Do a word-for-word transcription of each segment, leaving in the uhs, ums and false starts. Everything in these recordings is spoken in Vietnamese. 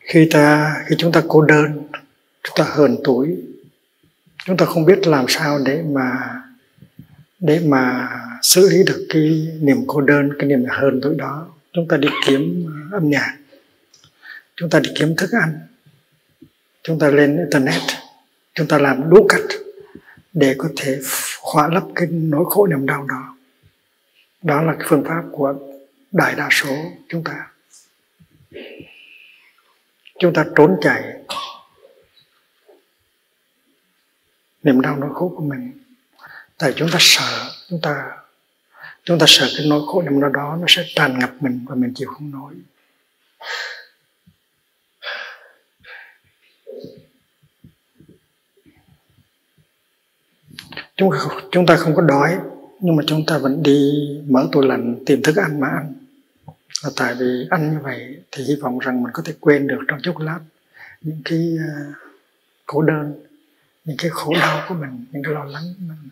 Khi ta khi chúng ta cô đơn, chúng ta hờn tủi, chúng ta không biết làm sao để mà để mà xử lý được cái niềm cô đơn, cái niềm hờn tủi đó, chúng ta đi kiếm âm nhạc, chúng ta đi kiếm thức ăn, chúng ta lên internet, chúng ta làm đủ cách để có thể khỏa lấp cái nỗi khổ niềm đau đó. Đó là cái phương pháp của đại đa số chúng ta. Chúng ta trốn chạy niềm đau nỗi khổ của mình, tại chúng ta sợ, chúng ta chúng ta sợ cái nỗi khổ niềm đau đó nó sẽ tràn ngập mình và mình chịu không nổi. Chúng, chúng ta không có đói, nhưng mà chúng ta vẫn đi mở tủ lạnh tìm thức ăn mà ăn. Và tại vì ăn như vậy thì hy vọng rằng mình có thể quên được trong chốc lát những cái uh, khổ đơn, những cái khổ đau của mình, những cái lo lắng của mình.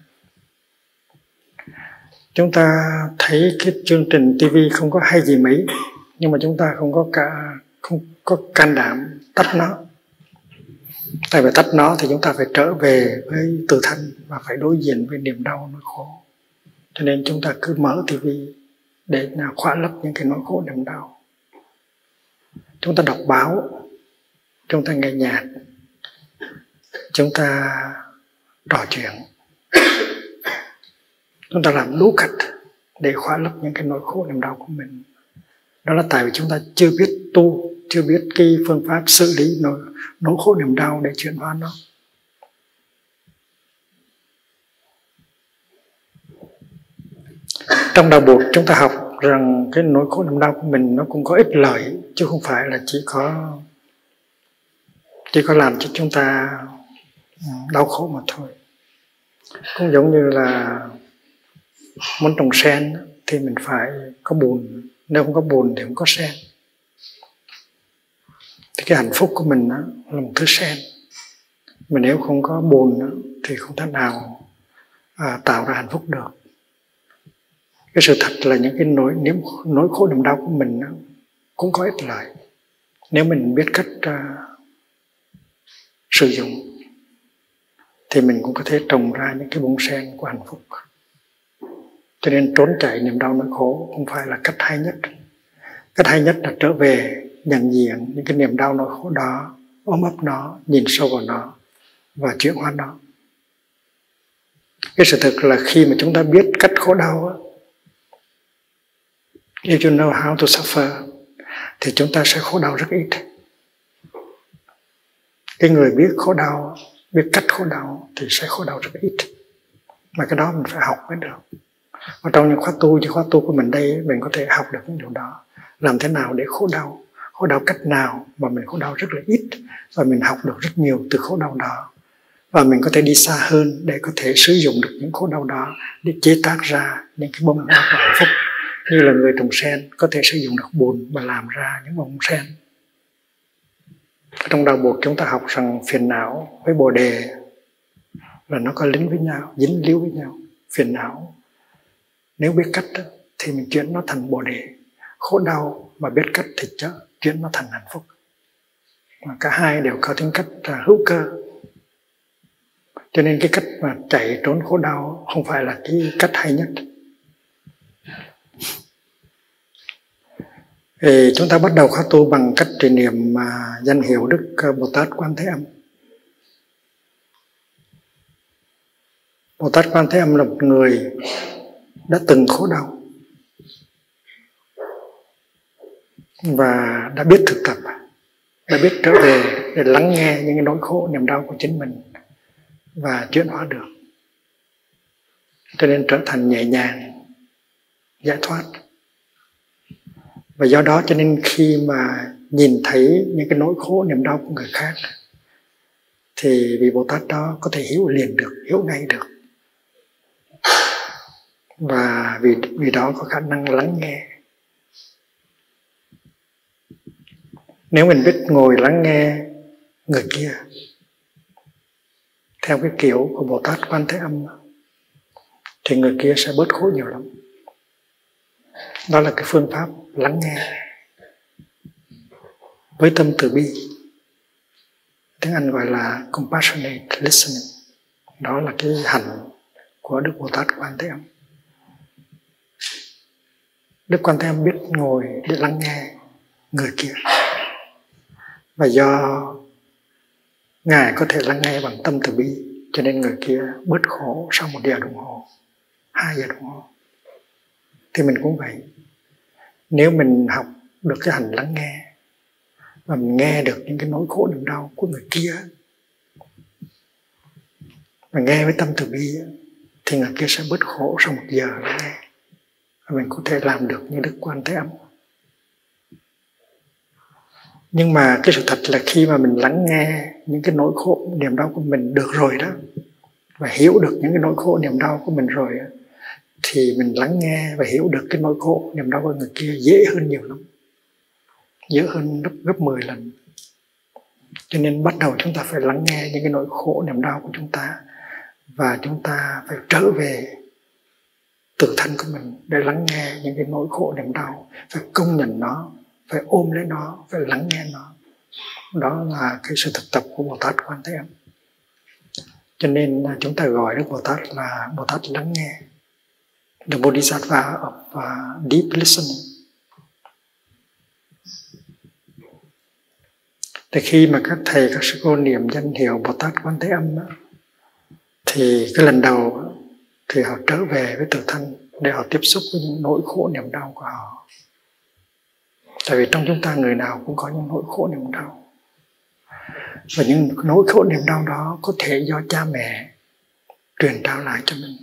Chúng ta thấy cái chương trình ti vi không có hay gì mấy, nhưng mà chúng ta không có cả không có can đảm tắt nó. Tại vì tắt nó thì chúng ta phải trở về với tự thân và phải đối diện với niềm đau, nỗi khổ. Cho nên chúng ta cứ mở ti vi để nào khỏa lấp những cái nỗi khổ niềm đau. Chúng ta đọc báo, chúng ta nghe nhạc, chúng ta trò chuyện, chúng ta làm đủ cách để khỏa lấp những cái nỗi khổ niềm đau của mình. Đó là tại vì chúng ta chưa biết tu, chưa biết cái phương pháp xử lý nỗi, nỗi khổ niềm đau để chuyển hóa nó. Trong đạo Bụt chúng ta học rằng cái nỗi khổ niềm đau của mình nó cũng có ích lợi, chứ không phải là chỉ có chỉ có làm cho chúng ta đau khổ mà thôi. Cũng giống như là muốn trồng sen thì mình phải có bùn, nếu không có bùn thì không có sen. Thì cái hạnh phúc của mình là một thứ sen, mà nếu không có bùn thì không thể nào à, tạo ra hạnh phúc được. Cái sự thật là những cái nỗi, nỗi khổ niềm đau của mình cũng có ích lợi nếu mình biết cách uh, sử dụng, thì mình cũng có thể trồng ra những cái bông sen của hạnh phúc. Cho nên trốn chạy niềm đau nỗi khổ không phải là cách hay nhất. Cách hay nhất là trở về nhận diện những cái niềm đau nỗi khổ đó, ôm ấp nó, nhìn sâu vào nó và chuyển hóa nó. Cái sự thật là khi mà chúng ta biết cách khổ đau, if you know how to suffer, thì chúng ta sẽ khổ đau rất ít. Cái người biết khổ đau, biết cách khổ đau thì sẽ khổ đau rất ít. Mà cái đó mình phải học mới được. Và trong những khóa tu, như khóa tu của mình đây, mình có thể học được những điều đó. Làm thế nào để khổ đau, khổ đau cách nào mà mình khổ đau rất là ít, và mình học được rất nhiều từ khổ đau đó. Và mình có thể đi xa hơn để có thể sử dụng được những khổ đau đó để chế tác ra những cái bông hoa của hạnh phúc. Như là người trồng sen có thể sử dụng được bùn và làm ra những bông sen. Trong đạo Bụt chúng ta học rằng phiền não với bồ đề là nó có lính với nhau, dính líu với nhau. Phiền não nếu biết cách thì mình chuyển nó thành bồ đề, khổ đau mà biết cách thì chuyển nó thành hạnh phúc. Và cả hai đều có tính cách hữu cơ. Cho nên cái cách mà chạy trốn khổ đau không phải là cái cách hay nhất. Thì chúng ta bắt đầu khóa tu bằng cách trì niệm mà danh hiệu Đức Bồ Tát Quan Thế Âm. Bồ Tát Quan Thế Âm là một người đã từng khổ đau và đã biết thực tập, đã biết trở về để lắng nghe những cái nỗi khổ niềm đau của chính mình và chuyển hóa được, cho nên trở thành nhẹ nhàng, giải thoát. Và do đó cho nên khi mà nhìn thấy những cái nỗi khổ niềm đau của người khác thì vị Bồ Tát đó có thể hiểu liền được, hiểu ngay được. Và vì, vì đó có khả năng lắng nghe. Nếu mình biết ngồi lắng nghe người kia theo cái kiểu của Bồ Tát Quan Thế Âm thì người kia sẽ bớt khổ nhiều lắm. Đó là cái phương pháp lắng nghe. với tâm từ bi. Tiếng Anh gọi là compassionate listening. Đó là cái hành của Đức Bồ Tát Quan Thế Âm. Đức Quan Thế Âm biết ngồi để lắng nghe người kia. Và do Ngài có thể lắng nghe bằng tâm từ bi, cho nên người kia bớt khổ sau một giờ đồng hồ, hai giờ đồng hồ. Thì mình cũng vậy. Nếu mình học được cái hành lắng nghe và mình nghe được những cái nỗi khổ niềm đau của người kia, và nghe với tâm từ bi, thì người kia sẽ bớt khổ sau một giờ lắng nghe. Và mình có thể làm được như Đức Quan Thế Âm. Nhưng mà cái sự thật là khi mà mình lắng nghe những cái nỗi khổ niềm đau của mình được rồi đó, và hiểu được những cái nỗi khổ niềm đau của mình rồi, thì mình lắng nghe và hiểu được cái nỗi khổ niềm đau của người kia dễ hơn nhiều lắm, dễ hơn gấp, gấp mười lần. Cho nên bắt đầu chúng ta phải lắng nghe những cái nỗi khổ niềm đau của chúng ta, và chúng ta phải trở về tự thân của mình để lắng nghe những cái nỗi khổ niềm đau, phải công nhận nó, phải ôm lấy nó, phải lắng nghe nó. Đó là cái sự thực tập của Bồ Tát Quan Thế Âm. Cho nên chúng ta gọi Đức Bồ Tát là Bồ Tát lắng nghe, the Bodhisattva of uh, deep listening. Thì khi mà các thầy, các sư cô niệm danh hiệu Bồ Tát Quan Thế Âm đó, thì cái lần đầu đó, thì họ trở về với tự thân để họ tiếp xúc với những nỗi khổ niềm đau của họ. Tại vì trong chúng ta người nào cũng có những nỗi khổ niềm đau. Và những nỗi khổ niềm đau đó có thể do cha mẹ truyền trao lại cho mình.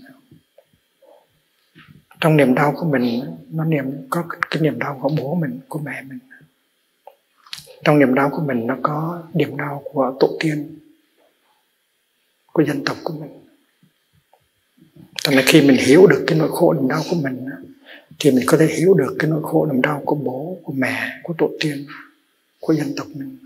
Trong niềm đau của mình, nó niềm có cái niềm đau của bố mình, của mẹ mình. Trong niềm đau của mình nó có niềm đau của tổ tiên, của dân tộc của mình. Cho nên khi mình hiểu được cái nỗi khổ niềm đau của mình, thì mình có thể hiểu được cái nỗi khổ niềm đau của bố, của mẹ, của tổ tiên, của dân tộc mình.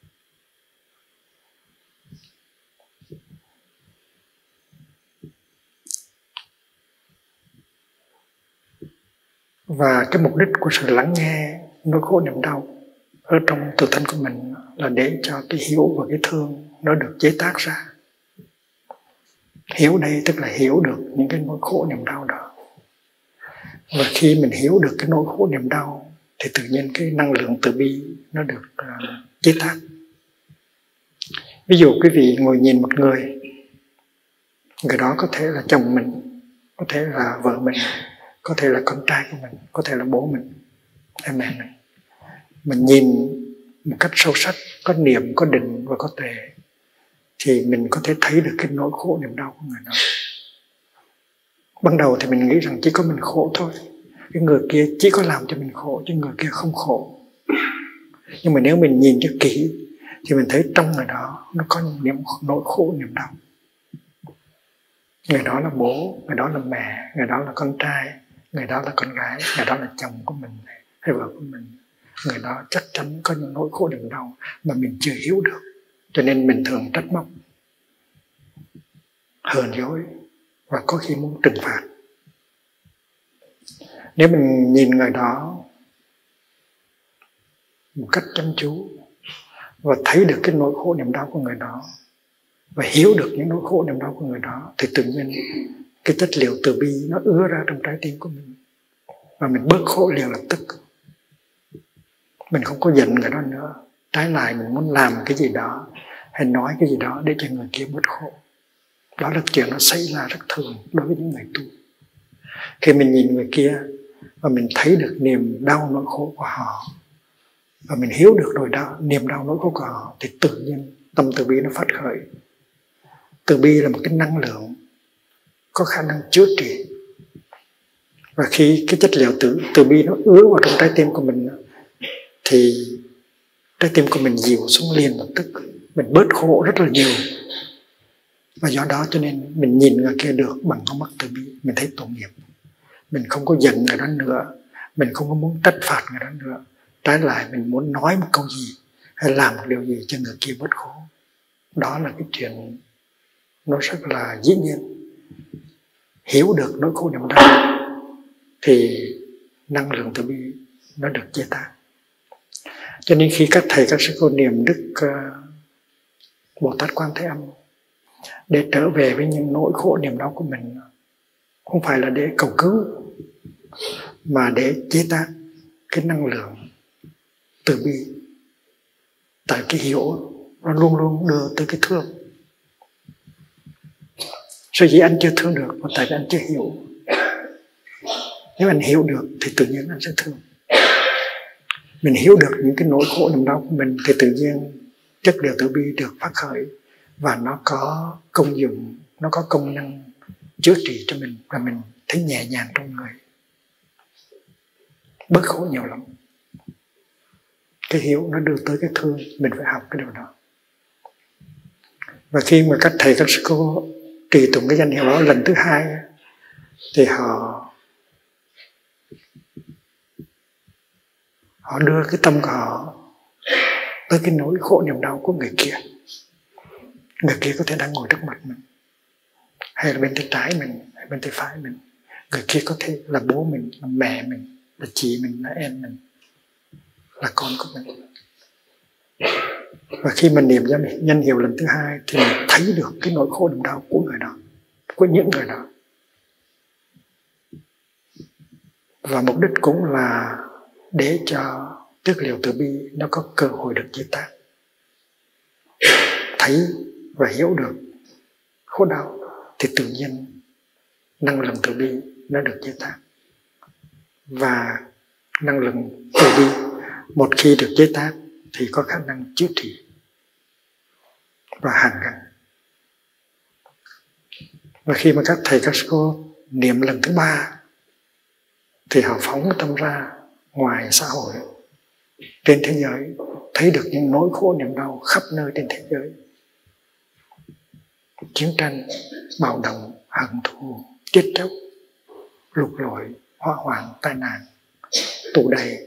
Và cái mục đích của sự lắng nghe nỗi khổ niềm đau ở trong tự thân của mình là để cho cái hiểu và cái thương nó được chế tác ra. Hiểu đây tức là hiểu được những cái nỗi khổ niềm đau đó. Và khi mình hiểu được cái nỗi khổ niềm đau thì tự nhiên cái năng lượng từ bi nó được uh, chế tác. Ví dụ quý vị ngồi nhìn một người, người đó có thể là chồng mình, có thể là vợ mình, có thể là con trai của mình, có thể là bố mình, hay mẹ mình. Mình nhìn một cách sâu sắc, có niệm, có định và có tuệ, thì mình có thể thấy được cái nỗi khổ niềm đau của người đó. Ban đầu thì mình nghĩ rằng chỉ có mình khổ thôi, cái người kia chỉ có làm cho mình khổ, chứ người kia không khổ. Nhưng mà nếu mình nhìn cho kỹ thì mình thấy trong người đó nó có những nỗi khổ niềm đau. Người đó là bố, người đó là mẹ, người đó là con trai, người đó là con gái, người đó là chồng của mình hay vợ của mình. Người đó chắc chắn có những nỗi khổ niềm đau mà mình chưa hiểu được, cho nên mình thường trách móc, hờn dỗi và có khi muốn trừng phạt. Nếu mình nhìn người đó một cách chăm chú và thấy được cái nỗi khổ niềm đau của người đó và hiểu được những nỗi khổ niềm đau của người đó, thì tự nhiên cái chất liệu từ bi nó ứa ra trong trái tim của mình và mình bớt khổ liền lập tức. Mình không có giận người đó nữa, trái lại mình muốn làm cái gì đó hay nói cái gì đó để cho người kia bớt khổ. Đó là chuyện nó xảy ra rất thường đối với những người tu. Khi mình nhìn người kia và mình thấy được niềm đau nỗi khổ của họ và mình hiểu được rồi đó, niềm đau nỗi khổ của họ, thì tự nhiên tâm từ bi nó phát khởi. Từ bi là một cái năng lượng có khả năng chữa trị. Và khi cái chất liệu từ, từ bi nó ứa vào trong trái tim của mình, thì trái tim của mình dịu xuống liền lập tức. Mình bớt khổ rất là nhiều. Và do đó cho nên mình nhìn người kia được bằng con mắt từ bi. Mình thấy tội nghiệp. Mình không có giận người đó nữa. Mình không có muốn trách phạt người đó nữa. Trái lại mình muốn nói một câu gì hay làm một điều gì cho người kia bớt khổ. Đó là cái chuyện nó rất là dĩ nhiên. Hiểu được nỗi khổ niềm đau thì năng lượng từ bi nó được chế tác. Cho nên khi các thầy các sư cô niệm Đức uh, Bồ Tát Quan Thế Âm để trở về với những nỗi khổ niềm đau của mình, không phải là để cầu cứu, mà để chế tác cái năng lượng từ bi. Tại cái hiểu nó luôn luôn đưa tới cái thương. Sở dĩ anh chưa thương được là tại vì anh chưa hiểu. Nếu anh hiểu được thì tự nhiên anh sẽ thương. Mình hiểu được những cái nỗi khổ niềm đau của mình thì tự nhiên chất liệu từ bi được phát khởi, và nó có công dụng, nó có công năng chữa trị cho mình, và mình thấy nhẹ nhàng trong người, bớt khổ nhiều lắm. Cái hiểu nó đưa tới cái thương, mình phải học cái điều đó. Và khi mà các thầy các sư cô trì tụng cái danh hiệu đó lần thứ hai thì họ họ đưa cái tâm của họ tới cái nỗi khổ niềm đau của người kia. Người kia có thể đang ngồi trước mặt mình, hay là bên tay trái mình, hay bên tay phải mình. Người kia có thể là bố mình, là mẹ mình, là chị mình, là em mình, là con của mình. Và khi mình niệm ra danh hiệu lần thứ hai thì mình thấy được cái nỗi khổ niềm đau của người đó, của những người đó. Và mục đích cũng là để cho chất liệu từ bi nó có cơ hội được chế tác, thấy và hiểu được khổ đau thì tự nhiên năng lượng từ bi nó được chế tác. Và năng lượng từ bi một khi được chế tác thì có khả năng chữa trị và hàn gắn. Và khi mà các thầy các sư cô niệm lần thứ ba thì họ phóng tâm ra ngoài xã hội, trên thế giới, thấy được những nỗi khổ niềm đau khắp nơi trên thế giới. Chiến tranh, bạo động, hận thù, chết chóc, lụt lội, hỏa hoạn, tai nạn, tù đầy.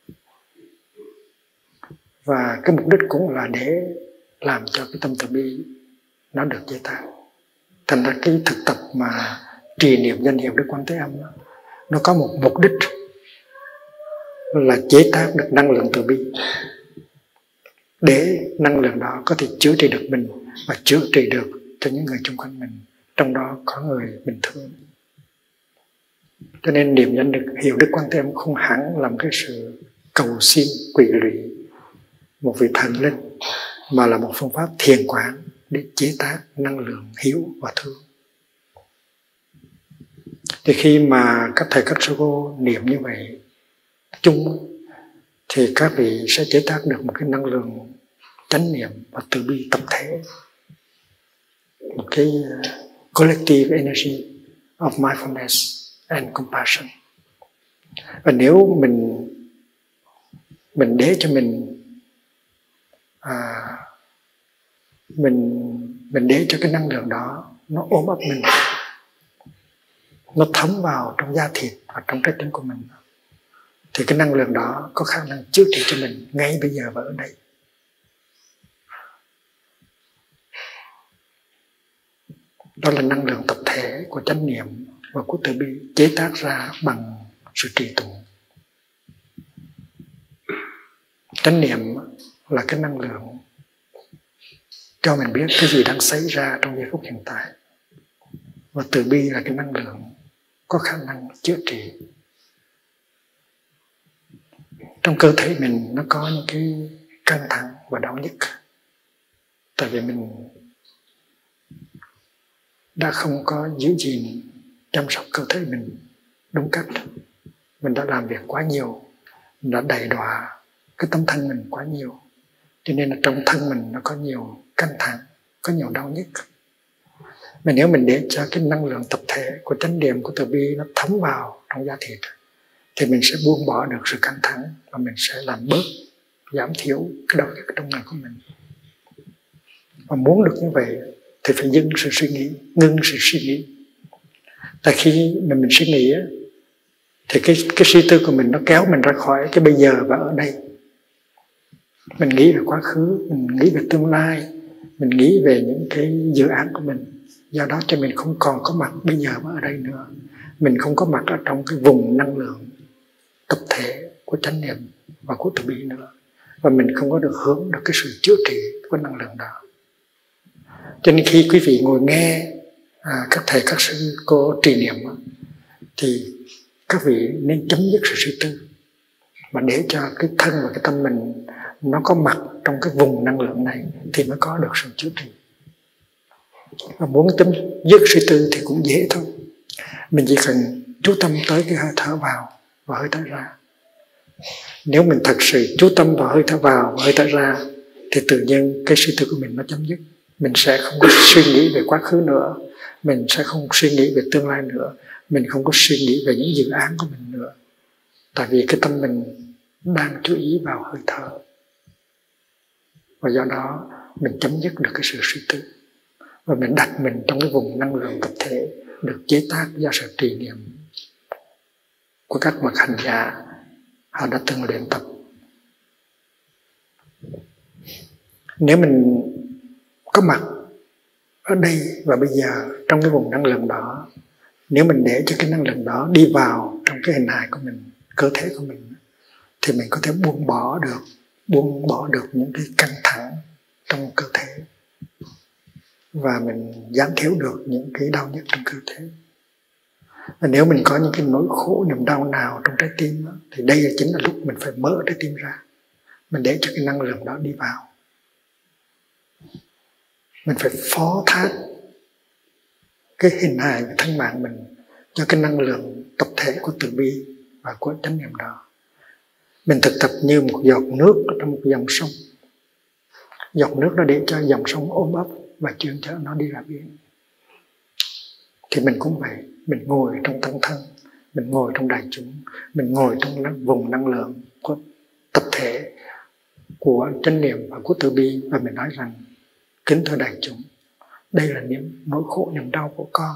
Và cái mục đích cũng là để làm cho cái tâm từ bi nó được chế tác. Thành ra cái thực tập mà trì niệm danh hiệu Đức Quan Thế Âm đó, nó có một mục đích là chế tác được năng lượng từ bi, để năng lượng đó có thể chữa trị được mình và chữa trị được cho những người xung quanh mình, trong đó có người bình thường. Cho nên niệm danh được hiệu Đức Quan Thế Âm không hẳn làm cái sự cầu xin quỷ lụy một vị thần linh, mà là một phương pháp thiền quán để chế tác năng lượng hiểu và thương. Thì khi mà các thầy các sư cô niệm như vậy chung thì các vị sẽ chế tác được một cái năng lượng chánh niệm và từ bi tập thể, một cái collective energy of mindfulness and compassion. Và nếu mình mình để cho mình à, mình mình để cho cái năng lượng đó nó ôm ấp mình, nó thấm vào trong da thịt và trong trái tim của mình, thì cái năng lượng đó có khả năng chữa trị cho mình ngay bây giờ và ở đây. Đó là năng lượng tập thể của chánh niệm và của từ bi chế tác ra bằng sự trì tụng. Chánh niệm là cái năng lượng cho mình biết cái gì đang xảy ra trong giây phút hiện tại, và từ bi là cái năng lượng có khả năng chữa trị. Trong cơ thể mình nó có những cái căng thẳng và đau nhức, tại vì mình đã không có giữ gìn chăm sóc cơ thể mình đúng cách. Mình đã làm việc quá nhiều, mình đã đầy đọa cái tâm thân mình quá nhiều, cho nên là trong thân mình nó có nhiều căng thẳng, có nhiều đau nhức. Mà nếu mình để cho cái năng lượng tập thể của chánh niệm, của từ bi nó thấm vào trong da thịt thì mình sẽ buông bỏ được sự căng thẳng, và mình sẽ làm bớt, giảm thiểu cái đau nhức trong người của mình. Và muốn được như vậy thì phải dừng sự suy nghĩ, ngưng sự suy nghĩ. Tại khi mà mình suy nghĩ thì cái, cái suy tư của mình nó kéo mình ra khỏi cái bây giờ và ở đây. Mình nghĩ về quá khứ, mình nghĩ về tương lai, mình nghĩ về những cái dự án của mình. Do đó cho mình không còn có mặt bây giờ và ở đây nữa. Mình không có mặt ở trong cái vùng năng lượng tập thể của chánh niệm và của từ bi nữa. và mình không có được hưởng được cái sự chữa trị của năng lượng đó. Cho nên khi quý vị ngồi nghe à, các thầy các sư cô trì niệm thì các vị nên chấm dứt sự suy tư, mà để cho cái thân và cái tâm mình nó có mặt trong cái vùng năng lượng này thì mới có được sự chữa trị. Và muốn chấm dứt suy tư thì cũng dễ thôi. Mình chỉ cần chú tâm tới cái hơi thở vào và hơi thở ra. Nếu mình thật sự chú tâm vào hơi thở vào và hơi thở ra thì tự nhiên cái suy tư của mình nó chấm dứt. Mình sẽ không có suy nghĩ về quá khứ nữa, mình sẽ không suy nghĩ về tương lai nữa, mình không có suy nghĩ về những dự án của mình nữa. Tại vì cái tâm mình đang chú ý vào hơi thở. Và do đó mình chấm dứt được cái sự suy tư. Và mình đặt mình trong cái vùng năng lượng tập thể được chế tác do sự trì niệm của các bậc hành giả họ đã từng luyện tập. Nếu mình có mặt ở đây và bây giờ trong cái vùng năng lượng đó, nếu mình để cho cái năng lượng đó đi vào trong cái hình hài của mình, cơ thể của mình, thì mình có thể buông bỏ được buông bỏ được những cái căng thẳng trong cơ thể, và mình giảm thiểu được những cái đau nhức trong cơ thể. Và nếu mình có những cái nỗi khổ niềm đau nào trong trái tim đó, thì đây chính là lúc mình phải mở trái tim ra, mình để cho cái năng lượng đó đi vào. Mình phải phó thác cái hình hài của thân mạng mình cho cái năng lượng tập thể của từ bi và của chánh niệm đó. Mình thực tập như một giọt nước trong một dòng sông. Giọt nước đó để cho dòng sông ôm ấp và chuyên chở nó đi ra biển. Thì mình cũng vậy, mình ngồi trong tăng thân, mình ngồi trong đại chúng, mình ngồi trong vùng năng lượng của tập thể của chánh niệm và của từ bi, và mình nói rằng: kính thưa đại chúng, đây là niềm nỗi khổ niềm đau của con.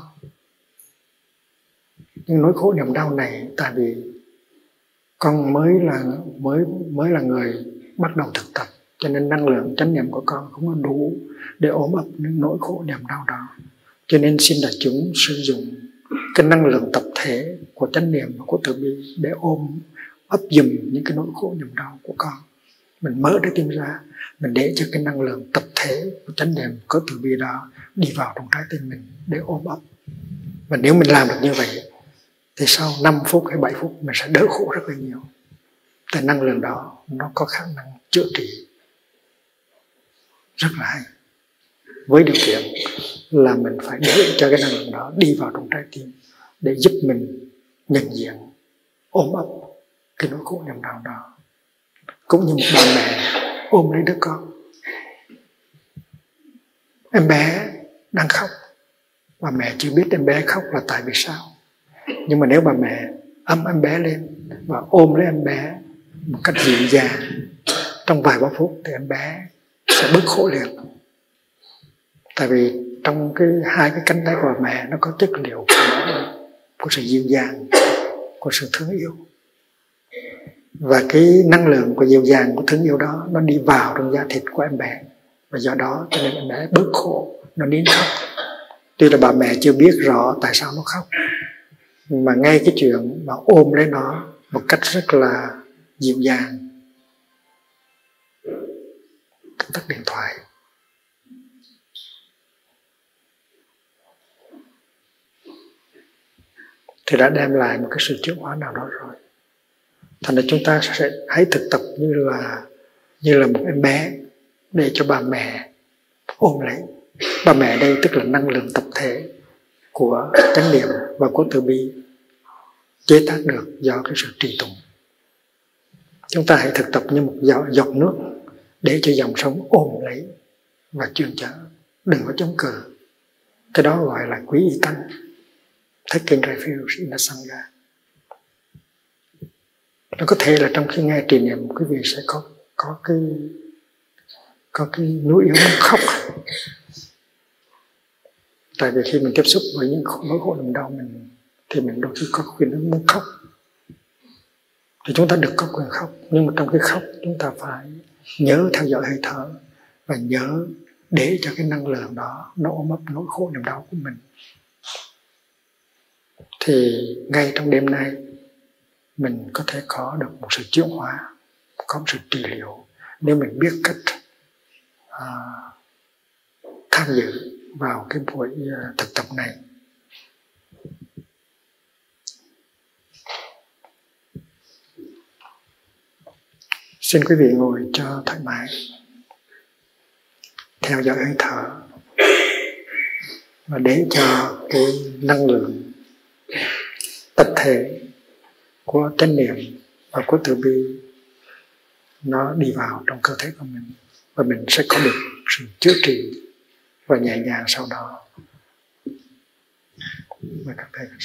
Nhưng nỗi khổ niềm đau này tại vì con mới là mới mới là người bắt đầu thực tập, cho nên năng lượng chánh niệm của con không có đủ để ôm ấp những nỗi khổ niềm đau đó. Cho nên xin đại chúng sử dụng cái năng lượng tập thể của chánh niệm và của từ bi để ôm ấp dùm những cái nỗi khổ niềm đau của con. Mình mở trái tim ra, mình để cho cái năng lượng tập thể của chánh niệm có từ bi đó đi vào trong trái tim mình để ôm ấp. Và nếu mình làm được như vậy thì sau năm phút hay bảy phút mình sẽ đỡ khổ rất là nhiều. Tại năng lượng đó nó có khả năng chữa trị rất là hay. Với điều kiện là mình phải để cho cái năng lượng đó đi vào trong trái tim để giúp mình nhận diện, ôm ấp cái nỗi khổ niềm đau đó. Cũng như một bà mẹ ôm lấy đứa con. Em bé đang khóc, bà mẹ chưa biết em bé khóc là tại vì sao. Nhưng mà nếu bà mẹ ấm em bé lên và ôm lấy em bé một cách dịu dàng, trong vài ba phút thì em bé sẽ bớt khổ liền. Tại vì trong cái hai cái cánh tay của bà mẹ nó có chất liệu của, của sự dịu dàng, của sự thương yêu. Và cái năng lượng của dịu dàng, của thương yêu đó nó đi vào trong da thịt của em bé. Và do đó cho nên em bé bớt khổ, nó nín khóc. Tuy là bà mẹ chưa biết rõ tại sao nó khóc, mà ngay cái chuyện mà ôm lấy nó một cách rất là dịu dàng, tắt điện thoại, thì đã đem lại một cái sự chuyển hóa nào đó rồi. Thành ra chúng ta sẽ hãy thực tập như là như là một em bé để cho bà mẹ ôm lấy. Bà mẹ đây tức là năng lượng tập thể của chánh niệm và của từ bi chế tác được do cái sự trì tụng. Chúng ta hãy thực tập như một giọt, giọt nước để cho dòng sông ôm lấy và chuyên chở, đừng có chống cự. Cái đó gọi là quý y tăng, taking refuge in the sangha. Nó có thể là trong khi nghe trì niệm quý vị sẽ có có cái có cái nỗi yếu khóc. Tại vì khi mình tiếp xúc với những nỗi khổ niềm đau mình thì mình đôi khi có quyền muốn khóc. Thì chúng ta được có quyền khóc, nhưng mà trong cái khóc chúng ta phải nhớ theo dõi hơi thở và nhớ để cho cái năng lượng đó nó ôm ấp nỗi khổ niềm đau của mình. Thì ngay trong đêm nay mình có thể có được một sự chuyển hóa, có một sự trị liệu nếu mình biết cách à, tham dự vào cái buổi à, thực tập này. Xin quý vị ngồi cho thoải mái, theo dõi hơi thở và để cho cái năng lượng tập thể của chánh niệm và của từ bi nó đi vào trong cơ thể của mình, và mình sẽ có được sự chữa trị và nhẹ nhàng sau đó. Mời các thầy.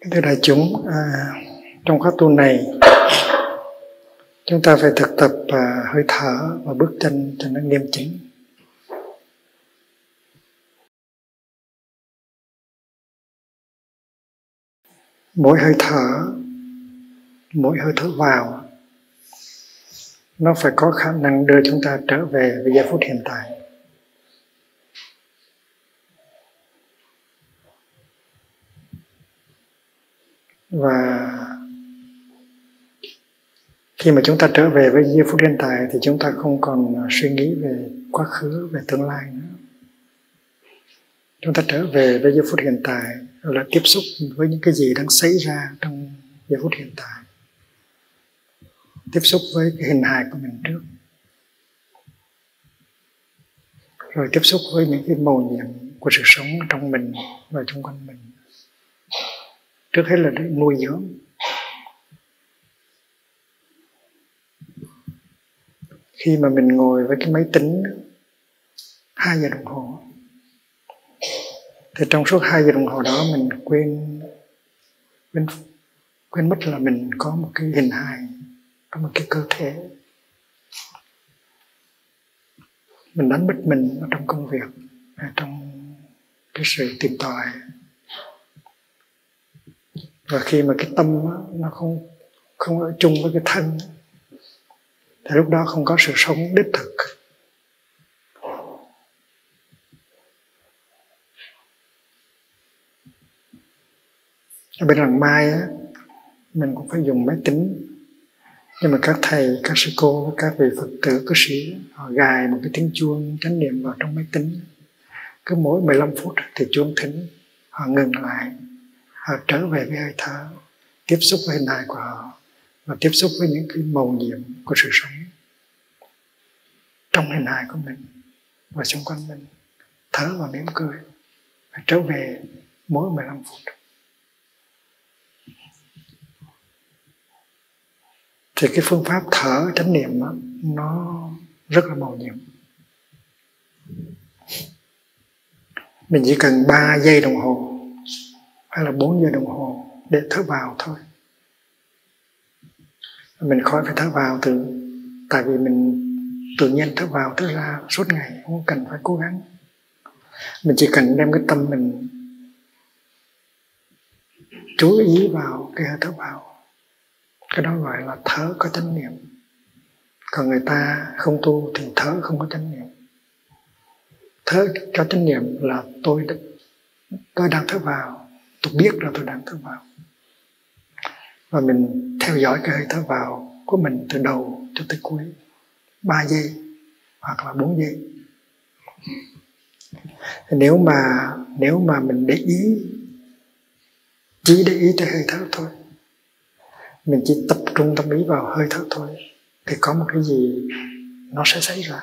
Thưa đại chúng, à, trong khóa tu này chúng ta phải thực tập à, hơi thở và bước chân cho nó nghiêm chỉnh. Mỗi hơi thở, mỗi hơi thở vào nó phải có khả năng đưa chúng ta trở về với giây phút hiện tại. Và khi mà chúng ta trở về với giây phút hiện tại thì chúng ta không còn suy nghĩ về quá khứ, về tương lai nữa. Chúng ta trở về với giây phút hiện tại là tiếp xúc với những cái gì đang xảy ra trong giây phút hiện tại. Tiếp xúc với cái hình hài của mình trước. Rồi tiếp xúc với những cái màu nhiệm của sự sống trong mình và xung quanh mình. Trước hết là để nuôi dưỡng. Khi mà mình ngồi với cái máy tính hai giờ đồng hồ, thì trong suốt hai giờ đồng hồ đó mình quên quên quên mất là mình có một cái hình hài, có một cái cơ thể. Mình đánh mất mình ở trong công việc, ở trong cái sự tìm tòi. Và khi mà cái tâm nó không không ở chung với cái thân, thì lúc đó không có sự sống đích thực. Ở bên đằng mai á, mình cũng phải dùng máy tính. Nhưng mà các thầy, các sư cô, các vị Phật tử, cư sĩ họ gài một cái tiếng chuông chánh niệm vào trong máy tính. Cứ mỗi mười lăm phút thì chuông thính, họ ngừng lại, họ trở về với hơi thở, tiếp xúc với hình hài của họ và tiếp xúc với những cái màu nhiệm của sự sống trong hình hài của mình và xung quanh mình. Thở và mỉm cười, và trở về mỗi mười lăm phút. Thì cái phương pháp thở chánh niệm đó, nó rất là màu nhiệm. Mình chỉ cần ba giây đồng hồ hay là bốn giây đồng hồ để thở vào thôi. Mình khỏi phải thở vào từ tại vì mình tự nhiên thở vào thở ra suốt ngày, không cần phải cố gắng. Mình chỉ cần đem cái tâm mình chú ý vào cái hơi thở vào. Cái đó gọi là thở có chánh niệm. Còn người ta không tu thì thở không có chánh niệm. Thở có chánh niệm là tôi tôi đang thở vào, tôi biết là tôi đang thở vào. Và mình theo dõi cái hơi thở vào của mình từ đầu cho tới cuối, ba giây hoặc là bốn giây. Nếu mà nếu mà mình để ý, chỉ để ý tới hơi thở thôi, mình chỉ tập trung tâm ý vào hơi thở thôi, thì có một cái gì nó sẽ xảy ra.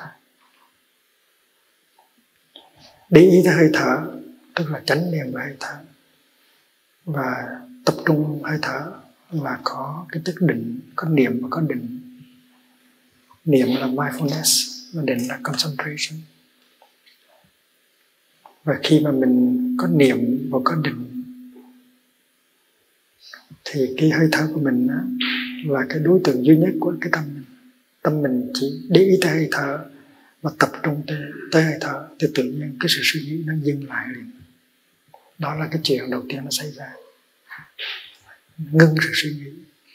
Để ý tới hơi thở tức là chánh niệm về hơi thở, và tập trung hơi thở là có cái chất định, có niệm và có định. Niệm là mindfulness và định là concentration. Và khi mà mình có niệm và có định thì cái hơi thở của mình á, là cái đối tượng duy nhất của cái tâm mình. Tâm mình chỉ để ý tới hơi thở và tập trung tới, tới hơi thở thì tự nhiên cái sự suy nghĩ nó dừng lại liền. Đó là cái chuyện đầu tiên nó xảy ra. Ngưng sự suy nghĩ.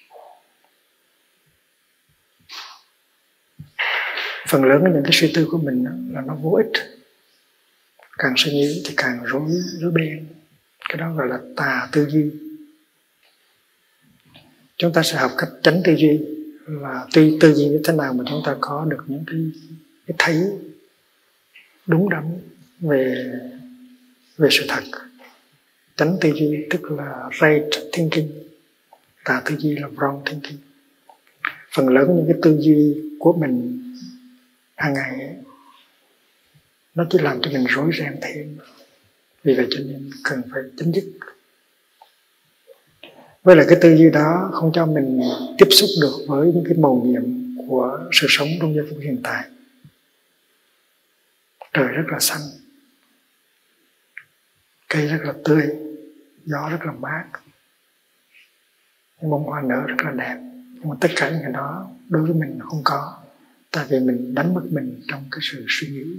Phần lớn những cái suy tư của mình là nó vô ích. Càng suy nghĩ thì càng rối, rối beng. Cái đó gọi là tà tư duy. Chúng ta sẽ học cách tránh tư duy, là tư, tư duy như thế nào mà chúng ta có được những cái, cái thấy đúng đắn về, về sự thật. Tránh tư duy tức là right thinking, tà tư duy là wrong thinking. Phần lớn những cái tư duy của mình hàng ngày ấy, nó chỉ làm cho mình rối ren thêm. Vì vậy cho nên cần phải chấm dứt. Với lại cái tư duy đó không cho mình tiếp xúc được với những cái màu nhiệm của sự sống trong giây phút hiện tại. Trời rất là xanh, cây rất là tươi, gió rất là mát, những bông hoa nở rất là đẹp, nhưng mà tất cả những cái đó đối với mình không có, tại vì mình đánh mất mình trong cái sự suy nghĩ.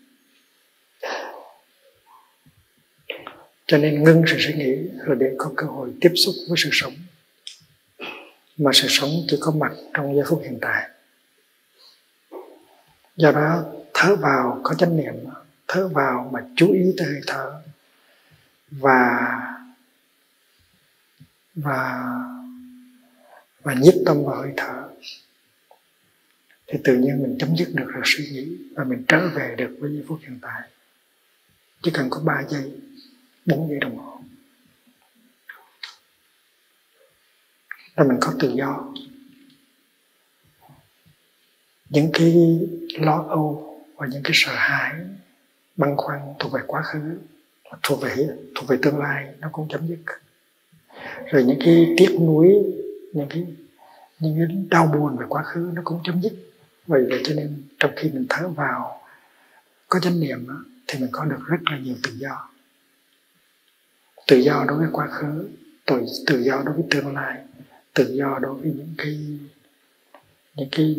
Cho nên ngưng sự suy nghĩ rồi để có cơ hội tiếp xúc với sự sống. Mà sự sống chỉ có mặt trong giây phút hiện tại. Do đó thở vào có chánh niệm, thở vào mà chú ý tới hơi thở và và và nhiếp tâm vào hơi thở, thì tự nhiên mình chấm dứt được rồi suy nghĩ và mình trở về được với giây phút hiện tại. Chỉ cần có ba giây, bốn giây đồng hồ là mình có tự do. Những cái lo âu và những cái sợ hãi, băn khoăn thuộc về quá khứ, thuộc về thuộc về tương lai, nó cũng chấm dứt. Rồi những cái tiếc nuối, những cái những cái đau buồn về quá khứ nó cũng chấm dứt. Vậy vậy cho nên trong khi mình thở vào có chánh niệm thì mình có được rất là nhiều tự do. Tự do đối với quá khứ, tự do đối với tương lai, tự do đối với những cái những cái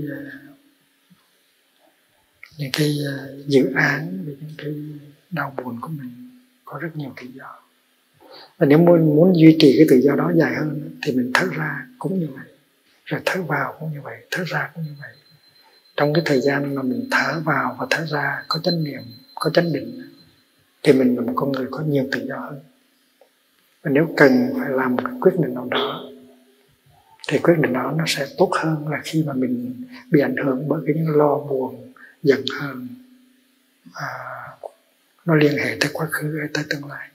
những cái dự án, những cái đau buồn của mình, có rất nhiều tự do. Và nếu muốn, muốn duy trì cái tự do đó dài hơn thì mình thở ra cũng như vậy, rồi thở vào cũng như vậy, thở ra cũng như vậy. Trong cái thời gian mà mình thở vào và thở ra có chánh niệm, có chánh định thì mình là một con người có nhiều tự do hơn. Và nếu cần phải làm một quyết định nào đó thì quyết định đó nó sẽ tốt hơn là khi mà mình bị ảnh hưởng bởi cái những lo buồn, giận hờn, à, nó liên hệ tới quá khứ hay tới tương lai.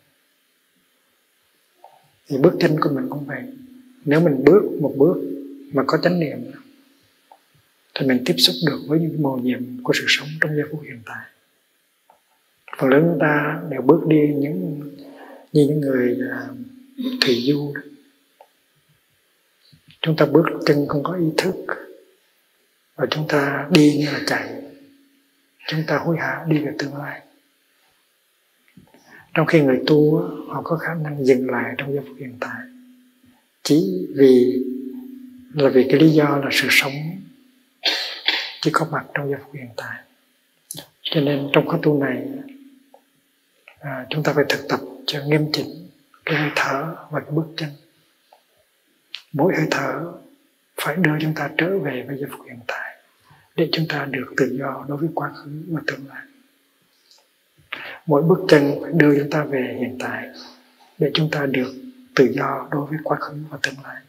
Thì bước chân của mình cũng vậy. Nếu mình bước một bước mà có chánh niệm thì mình tiếp xúc được với những mầu nhiệm của sự sống trong giây phút hiện tại. Phần lớn chúng ta đều bước đi những như những người uh, thủy du đó. Chúng ta bước chân không có ý thức và chúng ta đi như là chạy. Chúng ta hối hả đi về tương lai. Trong khi người tu họ có khả năng dừng lại trong giây phút hiện tại, chỉ vì là vì cái lý do là sự sống chỉ có mặt trong giây phút hiện tại. Cho nên trong khóa tu này à, chúng ta phải thực tập cho nghiêm chỉnh cái hơi thở và cái bước chân. Mỗi hơi thở phải đưa chúng ta trở về với giây phút hiện tại để chúng ta được tự do đối với quá khứ và tương lai. Mỗi bước chân phải đưa chúng ta về hiện tại để chúng ta được tự do đối với quá khứ và tương lai.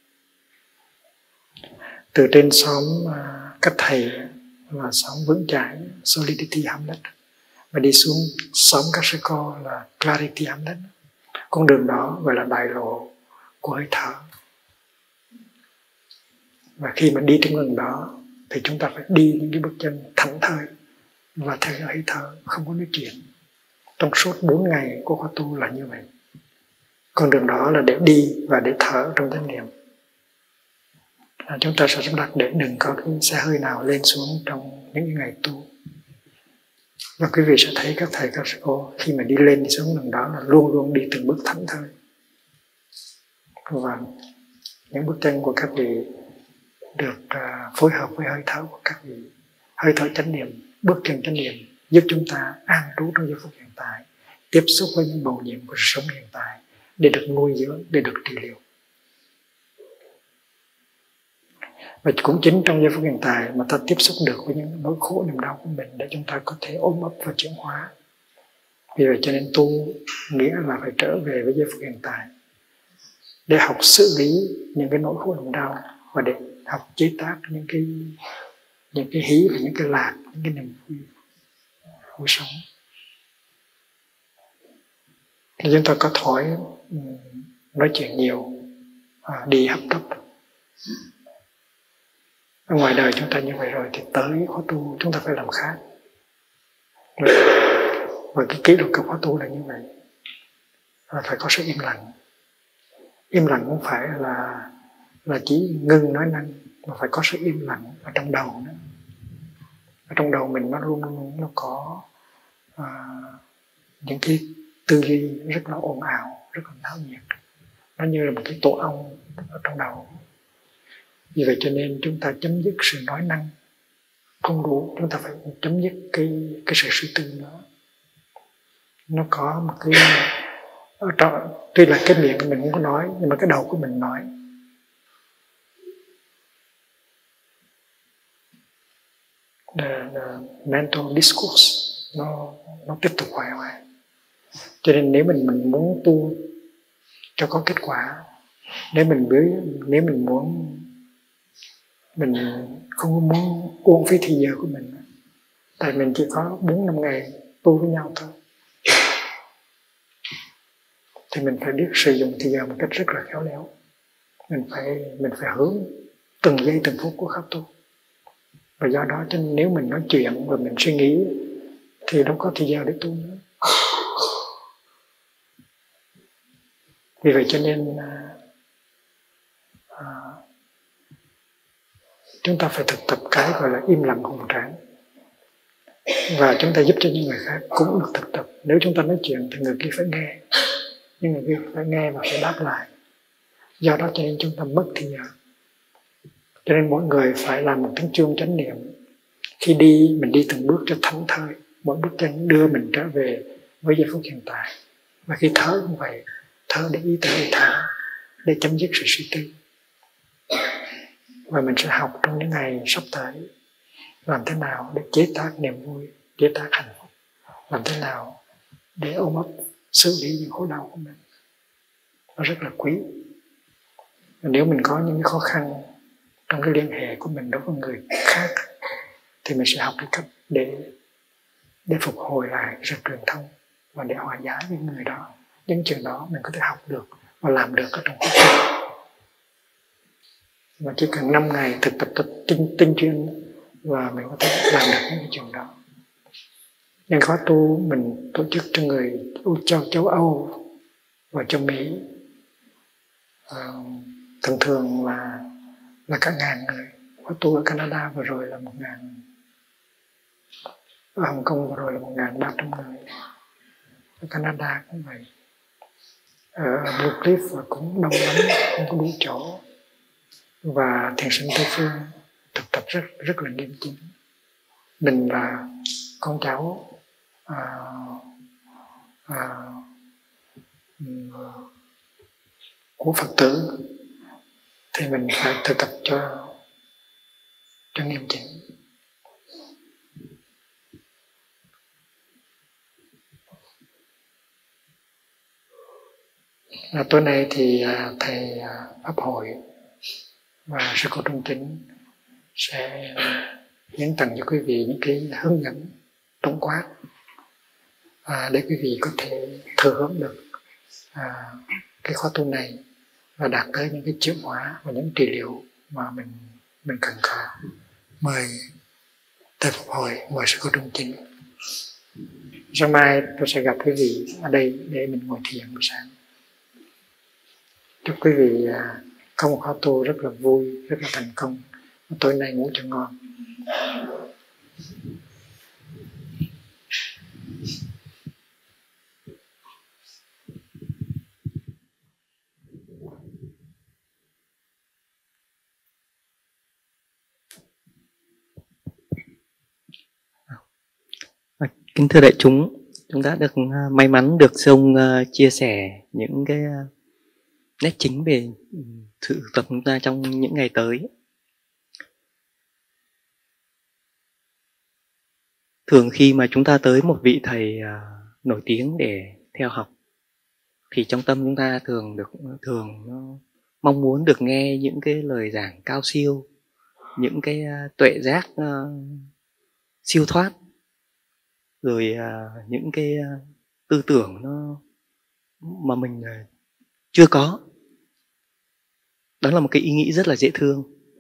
Từ trên xóm uh, các thầy là xóm vững chãi Solidity Hamlet, và đi xuống xóm các sư cô là Clarity Hamlet. Con đường đó gọi là đại lộ của hơi thở. Và khi mà đi trên đường đó thì chúng ta phải đi những cái bước chân thảnh thơi và theo hơi thở, không có nói chuyện. Trong suốt bốn ngày của khóa tu là như vậy. Con đường đó là để đi và để thở trong chánh niệm. À, chúng ta sẽ sắp đặt để đừng có cái xe hơi nào lên xuống trong những ngày tu. Và quý vị sẽ thấy các thầy các sư cô khi mà đi lên đi xuống đường đó là luôn luôn đi từng bước thảnh thơi. Và những bước chân của các vị được uh, phối hợp với hơi thở của các vị. Hơi thở chánh niệm, bước chân chánh niệm giúp chúng ta an trú trong giây phút hiện tại, tiếp xúc với những mầu nhiệm của sự sống hiện tại để được nuôi dưỡng, để được trị liệu. Và cũng chính trong giây phút hiện tại mà ta tiếp xúc được với những nỗi khổ niềm đau của mình để chúng ta có thể ôm ấp và chuyển hóa. Vì vậy cho nên tu nghĩa là phải trở về với giây phút hiện tại để học xử lý những cái nỗi khổ niềm đau và để học chế tác những cái những cái hí và những cái lạc, những cái niềm vui vui sống. Thì chúng ta có thói nói chuyện nhiều, à, đi hấp tấp. Ở ngoài đời chúng ta như vậy rồi thì tới khóa tu chúng ta phải làm khác. Và cái kỷ luật của khóa tu là như vậy. Và phải có sự im lặng. Im lặng không phải là là chỉ ngừng nói năng, mà phải có sự im lặng ở trong đầu nữa. Ở trong đầu mình nó luôn luôn nó có uh, những cái tư duy rất là ồn ào, rất là náo nhiệt. Nó như là một cái tổ ong ở trong đầu. Vì vậy cho nên chúng ta chấm dứt sự nói năng không đủ, chúng ta phải chấm dứt cái cái sự suy tư nữa. Nó có một cái ở trong, tuy là cái miệng mình không có nói nhưng mà cái đầu của mình nói. The, the mental discourse nó nó tiếp tục hoài hoài. Cho nên nếu mình mình muốn tu cho có kết quả, nếu mình biết nếu mình muốn mình không muốn uổng phí thời giờ của mình, tại mình chỉ có bốn năm ngày tu với nhau thôi, thì mình phải biết sử dụng thời giờ một cách rất là khéo léo. Mình phải mình phải hướng từng giây từng phút của khóa tu. Và do đó cho nên nếu mình nói chuyện và mình suy nghĩ thì đâu có thời giờ để tu nữa. Vì vậy cho nên à, chúng ta phải thực tập cái gọi là im lặng hùng tráng. Và chúng ta giúp cho những người khác cũng được thực tập. Nếu chúng ta nói chuyện thì người kia phải nghe, nhưng người kia phải nghe và phải đáp lại. Do đó cho nên chúng ta mất thời giờ. Cho nên mỗi người phải làm một tiếng chuông chánh niệm. Khi đi, mình đi từng bước cho thảnh thơi. Mỗi bước chân đưa mình trở về với giây phút hiện tại. Và khi thở cũng vậy, thở để ý tới hơi thở, để chấm dứt sự suy tư. Và mình sẽ học trong những ngày sắp tới làm thế nào để chế tác niềm vui, chế tác hạnh phúc, làm thế nào để ôm ấp xử lý những khổ đau của mình. Nó rất là quý. Và nếu mình có những khó khăn trong cái liên hệ của mình đối với người khác thì mình sẽ học cái cách để để phục hồi lại sự truyền thông và để hòa giải với người đó. Những chuyện đó mình có thể học được và làm được ở trong cuộc sống. Mà chỉ cần năm ngày thực tập tập tinh, tinh chuyên và mình có thể làm được những cái chuyện đó. Nhưng khóa tu mình tổ chức cho người châu, châu Âu và châu Mỹ, à, thường thường là là cả ngàn người. Khóa tu ở Canada vừa rồi là một ngàn, ở Hồng Kông vừa rồi là một ngàn ba trăm người, ở Canada cũng vậy, ở Blue Cliff cũng đông lắm, không có đủ chỗ. Và thiền sinh Tây Phương thực tập rất rất là nghiêm chính. Mình là con cháu à, à, của Phật tử thì mình phải thực tập cho cho nghiêm chỉnh. À, tối nay thì à, thầy à, Pháp Hội và sư cô Trung Tín sẽ hiến tặng cho quý vị những cái hướng dẫn tổng quát à, để quý vị có thể thừa hưởng được à, cái khóa tu này và đạt tới những cái chuyển hóa và những trị liệu mà mình mình cần có. Mời thầy Pháp Hội, mời sư cô Trung Tín. Sáng mai tôi sẽ gặp quý vị ở đây để mình ngồi thiền buổi sáng. Chúc quý vị à, có một khóa tu rất là vui, rất là thành công. Tối nay ngủ cho ngon. Kính thưa đại chúng, chúng ta được may mắn được sư ông chia sẻ những cái nét chính về sự thực tập chúng ta trong những ngày tới. Thường khi mà chúng ta tới một vị thầy nổi tiếng để theo học thì trong tâm chúng ta thường được thường nó mong muốn được nghe những cái lời giảng cao siêu, những cái tuệ giác uh, siêu thoát, rồi uh, những cái uh, tư tưởng nó mà mình uh, chưa có. Đó là một cái ý nghĩ rất là dễ thương.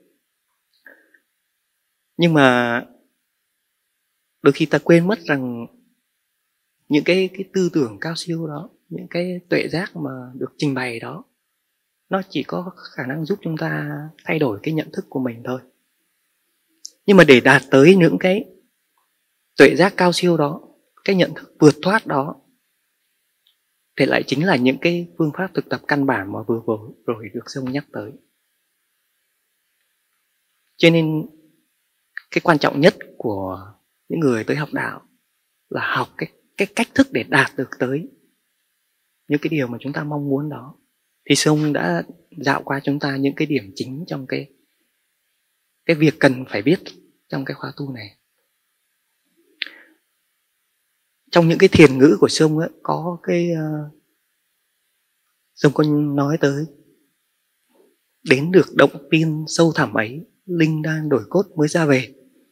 Nhưng mà đôi khi ta quên mất rằng những cái, cái tư tưởng cao siêu đó, những cái tuệ giác mà được trình bày đó, nó chỉ có khả năng giúp chúng ta thay đổi cái nhận thức của mình thôi. Nhưng mà để đạt tới những cái tuệ giác cao siêu đó, cái nhận thức vượt thoát đó, thì lại chính là những cái phương pháp thực tập căn bản mà vừa vừa rồi được Sông nhắc tới. Cho nên cái quan trọng nhất của những người tới học đạo là học cái, cái cách thức để đạt được tới những cái điều mà chúng ta mong muốn đó. Thì Sông đã dạo qua chúng ta những cái điểm chính trong cái, cái việc cần phải biết trong cái khóa tu này. Trong những cái thiền ngữ của Sông ấy, có cái uh, Sông có nói tới: đến được động tiên sâu thẳm ấy, linh đan đổi cốt mới ra về.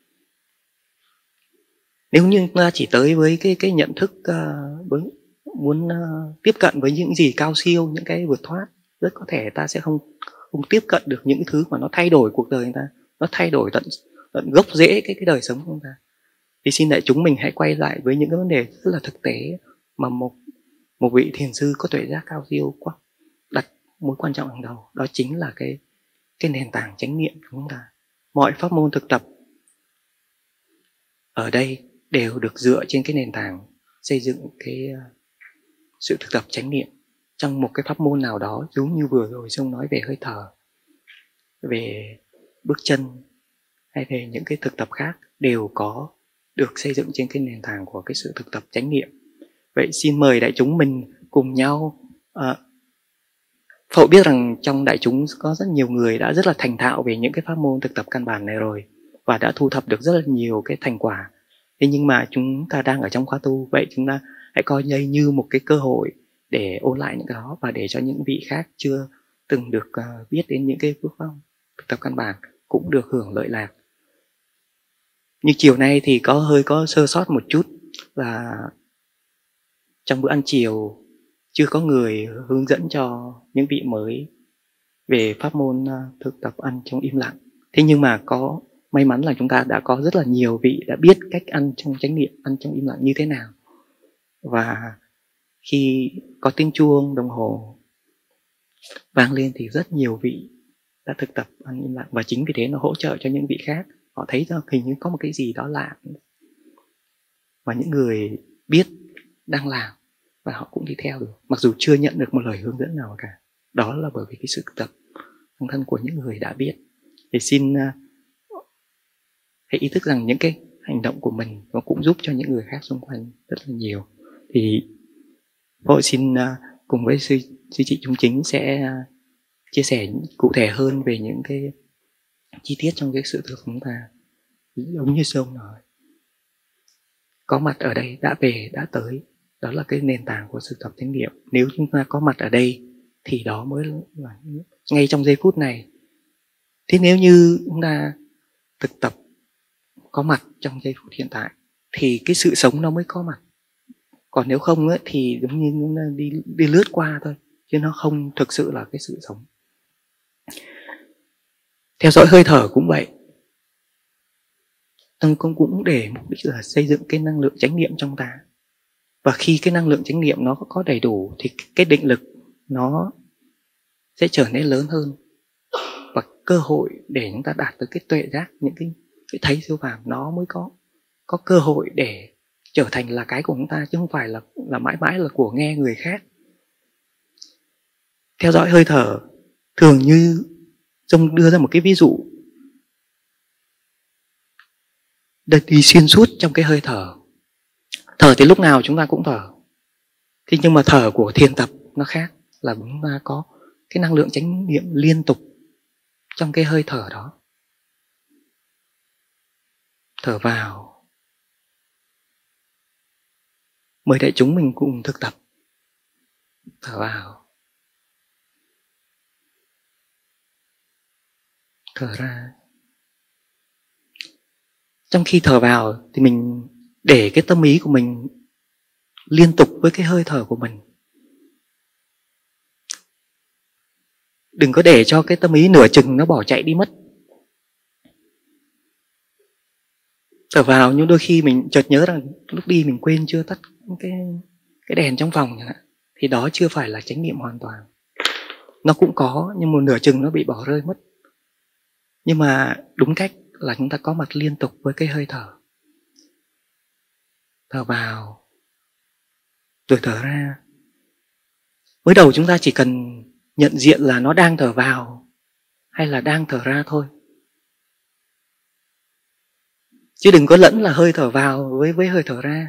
Nếu như ta chỉ tới với cái, cái nhận thức uh, với, muốn uh, tiếp cận với những gì cao siêu, những cái vượt thoát, rất có thể ta sẽ không, không tiếp cận được những thứ mà nó thay đổi cuộc đời người ta, nó thay đổi tận, tận gốc rễ cái, cái đời sống của chúng ta. Thì xin đại chúng mình hãy quay lại với những cái vấn đề rất là thực tế mà một, một vị thiền sư có tuệ giác cao siêu quá đặt mối quan trọng hàng đầu. Đó chính là cái, cái nền tảng chánh niệm của chúng ta. Mọi pháp môn thực tập ở đây đều được dựa trên cái nền tảng xây dựng cái sự thực tập chánh niệm. Trong một cái pháp môn nào đó, giống như vừa rồi Sông nói về hơi thở, về bước chân, hay về những cái thực tập khác, đều có được xây dựng trên cái nền tảng của cái sự thực tập chánh niệm. Vậy xin mời đại chúng mình cùng nhau uh, Phậu biết rằng trong đại chúng có rất nhiều người đã rất là thành thạo về những cái pháp môn thực tập căn bản này rồi, và đã thu thập được rất là nhiều cái thành quả. Thế nhưng mà chúng ta đang ở trong khóa tu, vậy chúng ta hãy coi đây như một cái cơ hội để ôn lại những cái đó, và để cho những vị khác chưa từng được uh, biết đến những cái phương pháp thực tập căn bản cũng được hưởng lợi lạc. Như chiều nay thì có hơi có sơ sót một chút là trong bữa ăn chiều chưa có người hướng dẫn cho những vị mới về pháp môn thực tập ăn trong im lặng. Thế nhưng mà có may mắn là chúng ta đã có rất là nhiều vị đã biết cách ăn trong chánh niệm, ăn trong im lặng như thế nào. Và khi có tiếng chuông đồng hồ vang lên thì rất nhiều vị đã thực tập ăn im lặng, và chính vì thế nó hỗ trợ cho những vị khác. Họ thấy rằng hình như có một cái gì đó lạ mà những người biết đang làm, và họ cũng đi theo được, mặc dù chưa nhận được một lời hướng dẫn nào cả. Đó là bởi vì cái sự thực tập bản thân của những người đã biết. Thì xin uh, hãy ý thức rằng những cái hành động của mình nó cũng giúp cho những người khác xung quanh rất là nhiều. Thì tôi xin uh, cùng với sư, sư chị Trung Chính sẽ uh, chia sẻ cụ thể hơn về những cái chi tiết trong cái sự thực tập của chúng ta. Giống như sư ông nói, có mặt ở đây, đã về, đã tới, đó là cái nền tảng của sự tập chánh niệm. Nếu chúng ta có mặt ở đây thì đó mới là ngay trong giây phút này. Thế nếu như chúng ta thực tập có mặt trong giây phút hiện tại thì cái sự sống nó mới có mặt. Còn nếu không ấy, thì giống như chúng ta đi, đi lướt qua thôi, chứ nó không thực sự là cái sự sống. Theo dõi hơi thở cũng vậy. Tăng công cũng để mục đích là xây dựng cái năng lượng chánh niệm trong ta. Và khi cái năng lượng chánh niệm nó có đầy đủ thì cái định lực nó sẽ trở nên lớn hơn. Và cơ hội để chúng ta đạt tới cái tuệ giác, những cái, cái thấy siêu phàm, nó mới có có cơ hội để trở thành là cái của chúng ta, chứ không phải là, là mãi mãi là của nghe người khác. Theo dõi hơi thở, thường như Dung đưa ra một cái ví dụ được đi xuyên suốt trong cái hơi thở. Thở thì lúc nào chúng ta cũng thở. Thế nhưng mà thở của thiền tập nó khác, là chúng ta có cái năng lượng chánh niệm liên tục trong cái hơi thở đó. Thở vào. Mời đại chúng mình cùng thực tập. Thở vào. Thở ra. Trong khi thở vào thì mình để cái tâm ý của mình liên tục với cái hơi thở của mình. Đừng có để cho cái tâm ý nửa chừng nó bỏ chạy đi mất. Thở vào, nhưng đôi khi mình chợt nhớ rằng lúc đi mình quên chưa tắt cái, cái đèn trong phòng chẳng hạn. Thì đó chưa phải là chánh niệm hoàn toàn. Nó cũng có, nhưng một nửa chừng nó bị bỏ rơi mất. Nhưng mà đúng cách là chúng ta có mặt liên tục với cái hơi thở. Thở vào, rồi thở ra. Mới đầu chúng ta chỉ cần nhận diện là nó đang thở vào hay là đang thở ra thôi. Chứ đừng có lẫn là hơi thở vào với, với hơi thở ra.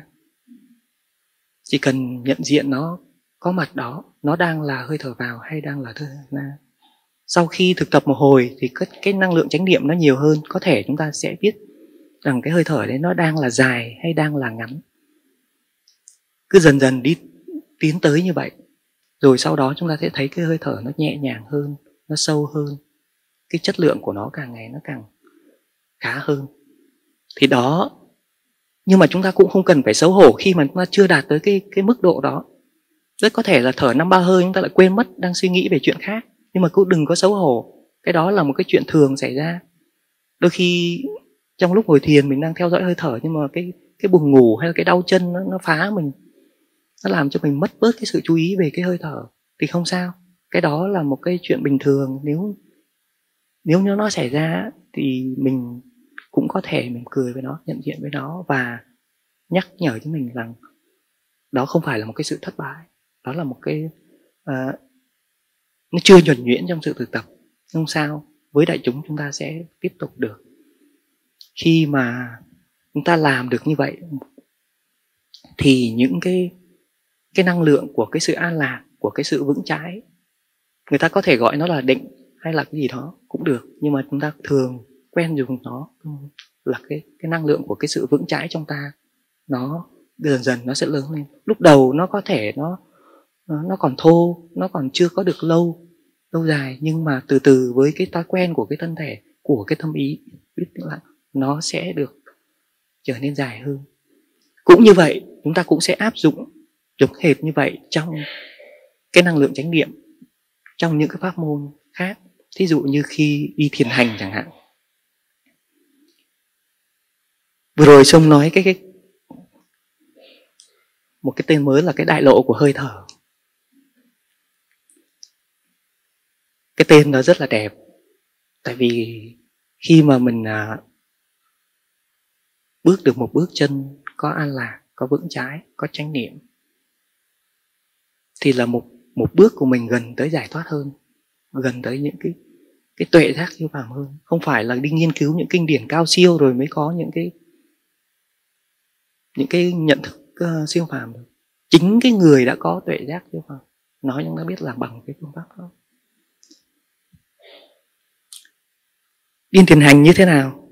Chỉ cần nhận diện nó có mặt đó, nó đang là hơi thở vào hay đang là hơi thở ra. Sau khi thực tập một hồi thì cái, cái năng lượng chánh niệm nó nhiều hơn. Có thể chúng ta sẽ biết rằng cái hơi thở đấy nó đang là dài hay đang là ngắn. Cứ dần dần đi tiến tới như vậy. Rồi sau đó chúng ta sẽ thấy cái hơi thở nó nhẹ nhàng hơn, nó sâu hơn. Cái chất lượng của nó càng ngày nó càng khá hơn. Thì đó, nhưng mà chúng ta cũng không cần phải xấu hổ khi mà chúng ta chưa đạt tới cái, cái mức độ đó. Rất có thể là thở năm ba hơi chúng ta lại quên mất, đang suy nghĩ về chuyện khác. Nhưng mà cũng đừng có xấu hổ. Cái đó là một cái chuyện thường xảy ra. Đôi khi trong lúc ngồi thiền mình đang theo dõi hơi thở, nhưng mà cái, cái buồn ngủ hay là cái đau chân nó, nó phá mình. Nó làm cho mình mất bớt cái sự chú ý về cái hơi thở. Thì không sao. Cái đó là một cái chuyện bình thường. Nếu, nếu như nó xảy ra thì mình cũng có thể mình cười với nó, nhận diện với nó và nhắc nhở cho mình rằng đó không phải là một cái sự thất bại. Đó là một cái uh, nó chưa nhuần nhuyễn trong sự thực tập. Không sao, với đại chúng chúng ta sẽ tiếp tục được. Khi mà chúng ta làm được như vậy thì những cái cái năng lượng của cái sự an lạc, của cái sự vững chãi, người ta có thể gọi nó là định hay là cái gì đó cũng được, nhưng mà chúng ta thường quen dùng nó là cái, cái năng lượng của cái sự vững chãi trong ta. Nó dần dần nó sẽ lớn lên. Lúc đầu nó có thể nó nó còn thô, nó còn chưa có được lâu lâu dài, nhưng mà từ từ với cái thói quen của cái thân thể, của cái tâm ý, biết là nó sẽ được trở nên dài hơn. Cũng như vậy, chúng ta cũng sẽ áp dụng giống hệt như vậy trong cái năng lượng chánh niệm, trong những cái pháp môn khác. Thí dụ như khi đi thiền hành chẳng hạn. Vừa rồi Sông nói cái, cái một cái tên mới là cái đại lộ của hơi thở. Cái tên đó rất là đẹp. Tại vì khi mà mình à, bước được một bước chân có an lạc, có vững chãi, có chánh niệm, thì là một, một bước của mình gần tới giải thoát hơn, gần tới những cái, cái tuệ giác siêu phàm hơn. Không phải là đi nghiên cứu những kinh điển cao siêu rồi mới có những cái những cái nhận thức uh, siêu phàm được. Chính cái người đã có tuệ giác siêu phàm nói chúng ta biết là bằng cái phương pháp đó. Đi thiền hành như thế nào?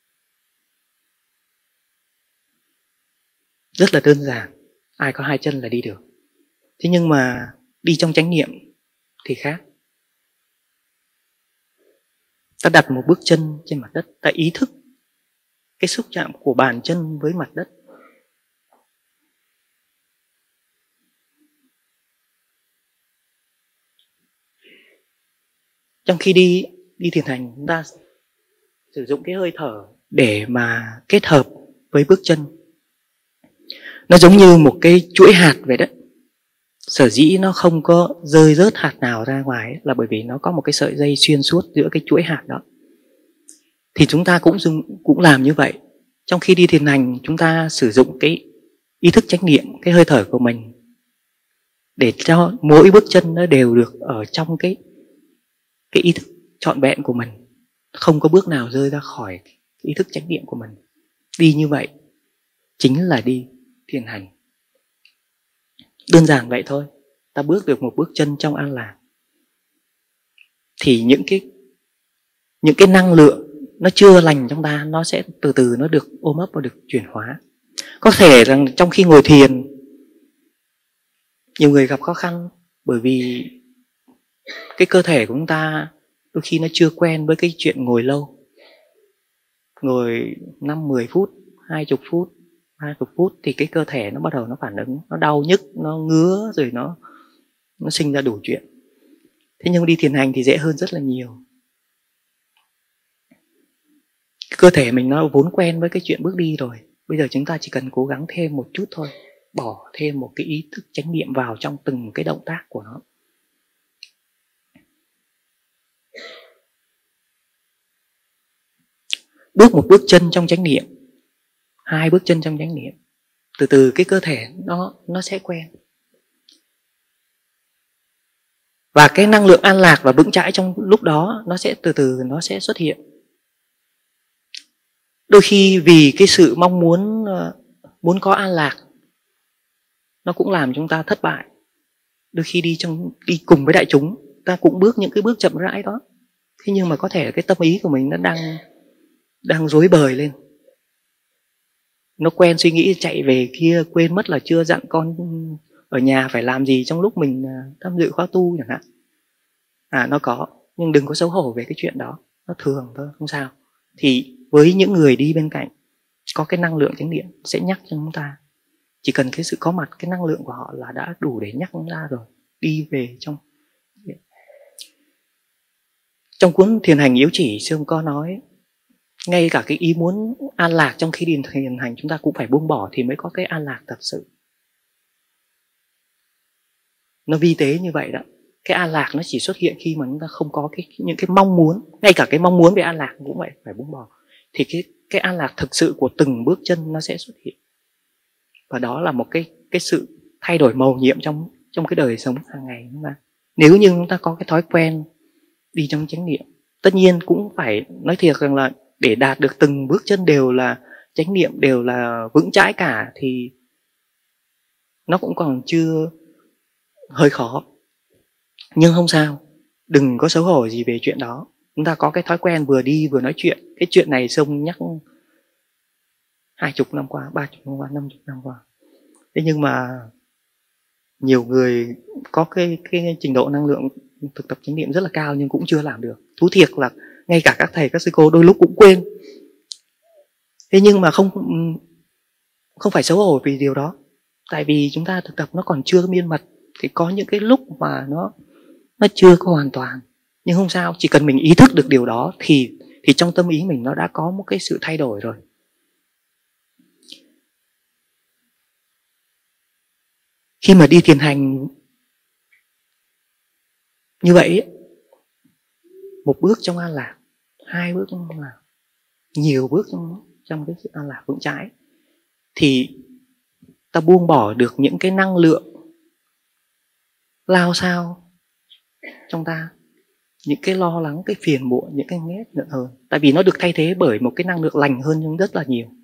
Rất là đơn giản. Ai có hai chân là đi được. Thế nhưng mà đi trong chánh niệm thì khác. Ta đặt một bước chân trên mặt đất, ta ý thức cái xúc chạm của bàn chân với mặt đất. Trong khi đi đi thiền hành, chúng ta sử dụng cái hơi thở để mà kết hợp với bước chân. Nó giống như một cái chuỗi hạt vậy đó. Sở dĩ nó không có rơi rớt hạt nào ra ngoài ấy, là bởi vì nó có một cái sợi dây xuyên suốt giữa cái chuỗi hạt đó. Thì chúng ta cũng dùng, cũng làm như vậy. Trong khi đi thiền hành, chúng ta sử dụng cái ý thức chánh niệm, cái hơi thở của mình, để cho mỗi bước chân nó đều được ở trong cái, cái ý thức trọn vẹn của mình. Không có bước nào rơi ra khỏi cái ý thức chánh niệm của mình. Đi như vậy chính là đi thiền hành. Đơn giản vậy thôi. Ta bước được một bước chân trong an lạc, thì những cái những cái năng lượng nó chưa lành trong ta, nó sẽ từ từ nó được ôm ấp và được chuyển hóa. Có thể rằng trong khi ngồi thiền, nhiều người gặp khó khăn bởi vì cái cơ thể của chúng ta đôi khi nó chưa quen với cái chuyện ngồi lâu. Ngồi năm mười phút, hai mươi phút, hai mươi phút thì cái cơ thể nó bắt đầu nó phản ứng, nó đau nhức, nó ngứa, rồi nó nó sinh ra đủ chuyện. Thế nhưng đi thiền hành thì dễ hơn rất là nhiều. Cơ thể mình nó vốn quen với cái chuyện bước đi rồi. Bây giờ chúng ta chỉ cần cố gắng thêm một chút thôi, bỏ thêm một cái ý thức chánh niệm vào trong từng cái động tác của nó. Bước một bước chân trong chánh niệm, hai bước chân trong chánh niệm, từ từ cái cơ thể nó nó sẽ quen. Và cái năng lượng an lạc và vững chãi trong lúc đó nó sẽ từ từ nó sẽ xuất hiện. Đôi khi vì cái sự mong muốn muốn có an lạc nó cũng làm chúng ta thất bại. Đôi khi đi trong đi cùng với đại chúng, ta cũng bước những cái bước chậm rãi đó. Thế nhưng mà có thể cái tâm ý của mình nó đang đang rối bời lên. Nó quen suy nghĩ chạy về kia, quên mất là chưa dặn con ở nhà phải làm gì trong lúc mình tham dự khóa tu chẳng hạn. À, nó có, nhưng đừng có xấu hổ về cái chuyện đó. Nó thường thôi, không sao. Thì với những người đi bên cạnh có cái năng lượng chánh niệm sẽ nhắc cho chúng ta. Chỉ cần cái sự có mặt, cái năng lượng của họ là đã đủ để nhắc chúng ta rồi. Đi về trong Trong cuốn Thiền hành yếu chỉ, sư ông có nói ngay cả cái ý muốn an lạc trong khi đi thiền hành chúng ta cũng phải buông bỏ thì mới có cái an lạc thật sự. Nó vi tế như vậy đó. Cái an lạc nó chỉ xuất hiện khi mà chúng ta không có cái, những cái mong muốn. Ngay cả cái mong muốn về an lạc cũng vậy, phải buông bỏ. Thì cái, cái an lạc thực sự của từng bước chân nó sẽ xuất hiện. Và đó là một cái, cái sự thay đổi mầu nhiệm trong, trong cái đời sống hàng ngày chúng ta. Nếu như chúng ta có cái thói quen đi trong chánh niệm, tất nhiên cũng phải nói thiệt rằng là để đạt được từng bước chân đều là chánh niệm, đều là vững chãi cả thì nó cũng còn chưa, hơi khó. Nhưng không sao, đừng có xấu hổ gì về chuyện đó. Chúng ta có cái thói quen vừa đi vừa nói chuyện. Cái chuyện này Sông nhắc hai chục năm qua, ba chục năm qua, năm chục năm qua. Thế nhưng mà nhiều người có cái, cái trình độ năng lượng thực tập chánh niệm rất là cao nhưng cũng chưa làm được. Thú thiệt là ngay cả các thầy, các sư cô đôi lúc cũng quên. Thế nhưng mà không không phải xấu hổ vì điều đó. Tại vì chúng ta thực tập nó còn chưa miên mật. Thì có những cái lúc mà nó nó chưa có hoàn toàn. Nhưng không sao, chỉ cần mình ý thức được điều đó thì, thì trong tâm ý mình nó đã có một cái sự thay đổi rồi. Khi mà đi thiền hành như vậy, một bước trong an lạc, hai bước trong an lạc, nhiều bước trong, trong cái sự an lạc vững chãi, thì ta buông bỏ được những cái năng lượng lao sao trong ta, những cái lo lắng, cái phiền muộn, những cái ghét giận hờn. Tại vì nó được thay thế bởi một cái năng lượng lành hơn nhưng rất là nhiều.